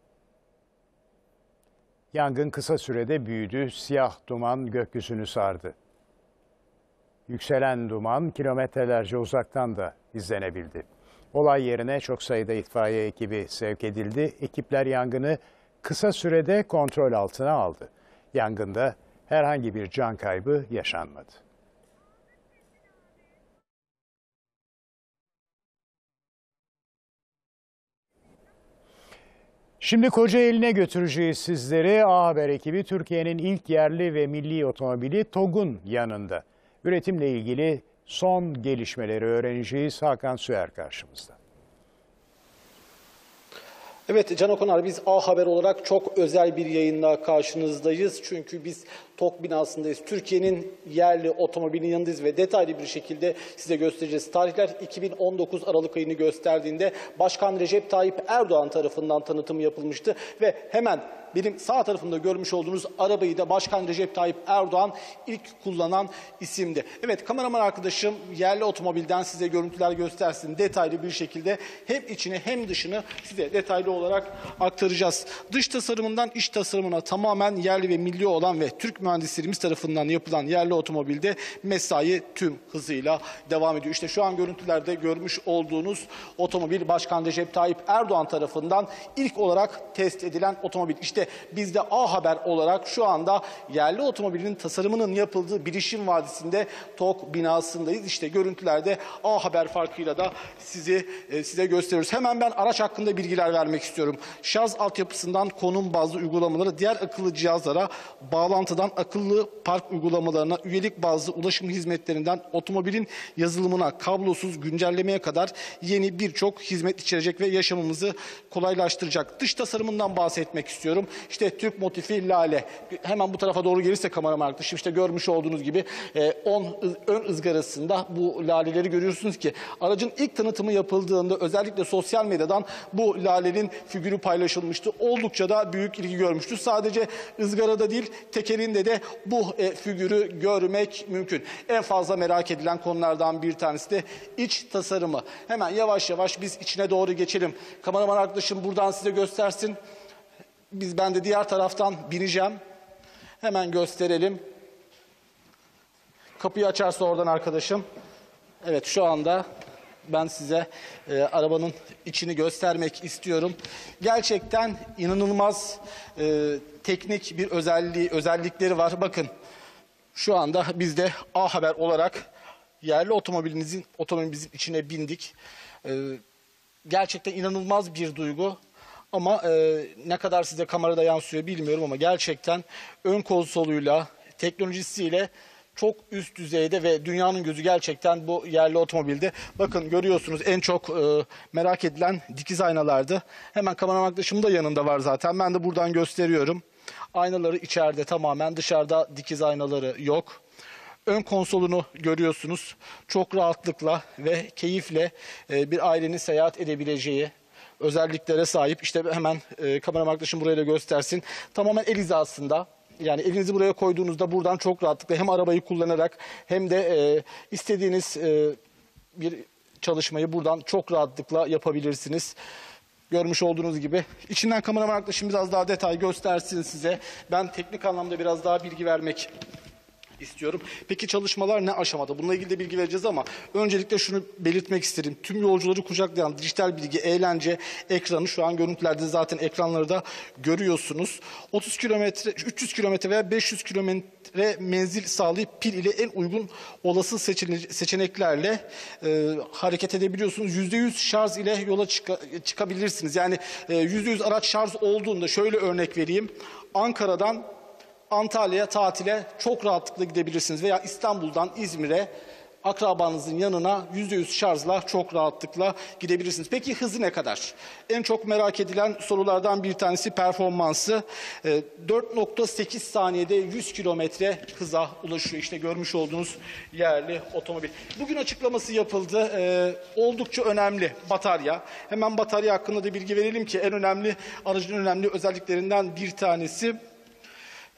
Yangın kısa sürede büyüdü, siyah duman gökyüzünü sardı. Yükselen duman kilometrelerce uzaktan da izlenebildi. Olay yerine çok sayıda itfaiye ekibi sevk edildi. Ekipler yangını kısa sürede kontrol altına aldı. Yangında herhangi bir can kaybı yaşanmadı. Şimdi Kocaeli'ne götüreceğiz sizleri. A Haber ekibi Türkiye'nin ilk yerli ve milli otomobili TOGG'un yanında. Üretimle ilgili son gelişmeleri öğreneceğiz. Hakan Süer karşımızda. Evet Can Okunar, biz A Haber olarak çok özel bir yayınla karşınızdayız. Çünkü biz TOGG binasındayız. Türkiye'nin yerli otomobilinin yanındayız ve detaylı bir şekilde size göstereceğiz. Tarihler 2019 Aralık ayını gösterdiğinde Başkan Recep Tayyip Erdoğan tarafından tanıtımı yapılmıştı ve hemen benim sağ tarafımda görmüş olduğunuz arabayı da Başkan Recep Tayyip Erdoğan ilk kullanan isimdi. Evet, kameraman arkadaşım yerli otomobilden size görüntüler göstersin. Detaylı bir şekilde hem içini hem dışını size detaylı olarak aktaracağız. Dış tasarımından iç tasarımına tamamen yerli ve milli olan ve Türk mühendislerimiz tarafından yapılan yerli otomobilde mesai tüm hızıyla devam ediyor. İşte şu an görüntülerde görmüş olduğunuz otomobil Başkan Recep Tayyip Erdoğan tarafından ilk olarak test edilen otomobil. İşte biz de A Haber olarak şu anda yerli otomobilin tasarımının yapıldığı Bilişim Vadisi'nde TOGG binasındayız. İşte görüntülerde A Haber farkıyla da size gösteriyoruz. Hemen ben araç hakkında bilgiler vermek istiyorum. Şarj altyapısından konum bazlı uygulamaları, diğer akıllı cihazlara, bağlantıdan akıllı park uygulamalarına, üyelik bazlı ulaşım hizmetlerinden otomobilin yazılımına, kablosuz güncellemeye kadar yeni birçok hizmet içerecek ve yaşamımızı kolaylaştıracak. Dış tasarımından bahsetmek istiyorum. İşte Türk motifi lale. Hemen bu tarafa doğru gelirse kameraman arkadaşım, işte görmüş olduğunuz gibi ön ızgarasında bu laleleri görüyorsunuz ki aracın ilk tanıtımı yapıldığında özellikle sosyal medyadan bu lalenin figürü paylaşılmıştı. Oldukça da büyük ilgi görmüştü. Sadece ızgarada değil, tekerinde de bu figürü görmek mümkün. En fazla merak edilen konulardan bir tanesi de iç tasarımı. Hemen yavaş yavaş biz içine doğru geçelim. Kameraman arkadaşım buradan size göstersin. Ben de diğer taraftan bineceğim. Hemen gösterelim. Kapıyı açarsa oradan arkadaşım. Evet, şu anda ben size arabanın içini göstermek istiyorum. Gerçekten inanılmaz teknik bir özellikleri var. Bakın, şu anda biz de A Haber olarak yerli otomobilimizin içine bindik. Gerçekten inanılmaz bir duygu. Ama ne kadar size kamerada yansıyor bilmiyorum ama gerçekten ön konsoluyla, teknolojisiyle çok üst düzeyde ve dünyanın gözü gerçekten bu yerli otomobilde. Bakın, görüyorsunuz en çok merak edilen dikiz aynalardı. Hemen kameraman arkadaşım da yanında var zaten. Ben de buradan gösteriyorum. Aynaları içeride tamamen, dışarıda dikiz aynaları yok. Ön konsolunu görüyorsunuz. Çok rahatlıkla ve keyifle bir ailenin seyahat edebileceği özelliklere sahip. İşte hemen kameraman arkadaşım buraya da göstersin. Tamamen el hizasında. Yani elinizi buraya koyduğunuzda buradan çok rahatlıkla hem arabayı kullanarak hem de istediğiniz bir çalışmayı buradan çok rahatlıkla yapabilirsiniz. Görmüş olduğunuz gibi. İçinden kameraman arkadaşım biraz daha detay göstersin size. Ben teknik anlamda biraz daha bilgi vermek istiyorum. Peki çalışmalar ne aşamada? Bununla ilgili de bilgi vereceğiz ama öncelikle şunu belirtmek isterim. Tüm yolcuları kucaklayan dijital bilgi, eğlence ekranı, şu an görüntülerde zaten ekranları da görüyorsunuz. 30 kilometre, 300 kilometre veya 500 kilometre menzil sağlayıp pil ile en uygun olası seçeneklerle hareket edebiliyorsunuz. %100 şarj ile yola çıkabilirsiniz. Yani %100 araç şarj olduğunda şöyle örnek vereyim. Ankara'dan Antalya'ya tatile çok rahatlıkla gidebilirsiniz veya İstanbul'dan İzmir'e akrabanızın yanına %100 şarjla çok rahatlıkla gidebilirsiniz. Peki hızı ne kadar? En çok merak edilen sorulardan bir tanesi performansı. 4.8 saniyede 100 kilometre hıza ulaşıyor. İşte görmüş olduğunuz yerli otomobil. Bugün açıklaması yapıldı. Oldukça önemli batarya. Hemen batarya hakkında da bilgi verelim ki aracın önemli özelliklerinden bir tanesi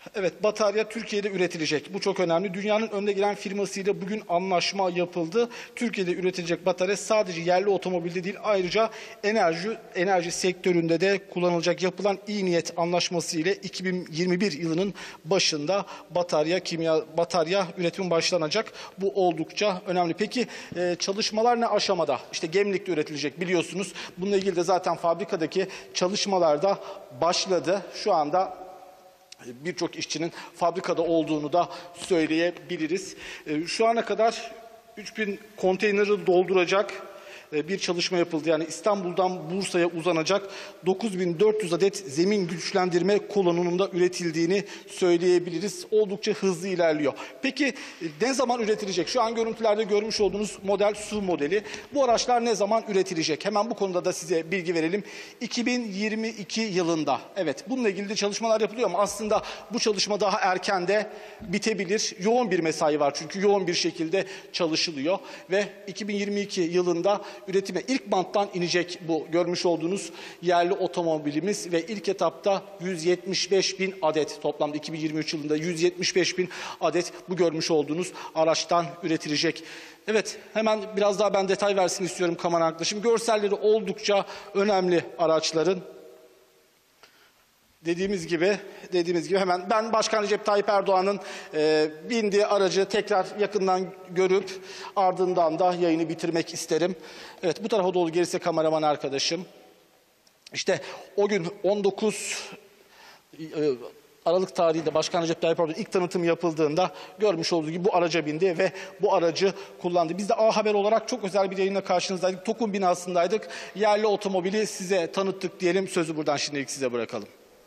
Evet, batarya Türkiye'de üretilecek. Bu çok önemli. Dünyanın önde gelen firmasıyla bugün anlaşma yapıldı. Türkiye'de üretilecek batarya sadece yerli otomobilde değil, ayrıca enerji sektöründe de kullanılacak. Yapılan iyi niyet anlaşması ile 2021 yılının başında batarya üretimi başlanacak. Bu oldukça önemli. Peki çalışmalar ne aşamada? İşte Gemlik'te üretilecek, biliyorsunuz. Bununla ilgili de zaten fabrikadaki çalışmalar da başladı. Şu anda birçok işçinin fabrikada olduğunu da söyleyebiliriz. Şu ana kadar 3000 konteyneri dolduracak bir çalışma yapıldı. Yani İstanbul'dan Bursa'ya uzanacak 9400 adet zemin güçlendirme kolonunun da üretildiğini söyleyebiliriz. Oldukça hızlı ilerliyor. Peki ne zaman üretilecek? Şu an görüntülerde görmüş olduğunuz model SUV modeli. Bu araçlar ne zaman üretilecek? Hemen bu konuda da size bilgi verelim. 2022 yılında. Evet, bununla ilgili de çalışmalar yapılıyor ama aslında bu çalışma daha erken de bitebilir. Yoğun bir mesai var çünkü yoğun bir şekilde çalışılıyor ve 2022 yılında üretime ilk banttan inecek bu görmüş olduğunuz yerli otomobilimiz ve ilk etapta 175.000 adet, toplamda 2023 yılında 175.000 adet bu görmüş olduğunuz araçtan üretilecek. Evet, hemen biraz daha ben detay versin istiyorum kamera arkadaşım. Görselleri oldukça önemli araçların. Dediğimiz gibi hemen ben Başkan Recep Tayyip Erdoğan'ın bindiği aracı tekrar yakından görüp ardından da yayını bitirmek isterim. Evet, bu tarafa doğru gelirse kameraman arkadaşım. İşte o gün 19 Aralık tarihinde Başkan Recep Tayyip Erdoğan ilk tanıtım yapıldığında görmüş olduğu gibi bu araca bindi ve bu aracı kullandı. Biz de A Haber olarak çok özel bir yayınla karşınızdaydık. TOKİ'nin binasındaydık. Yerli otomobili size tanıttık diyelim. Sözü buradan şimdilik size bırakalım.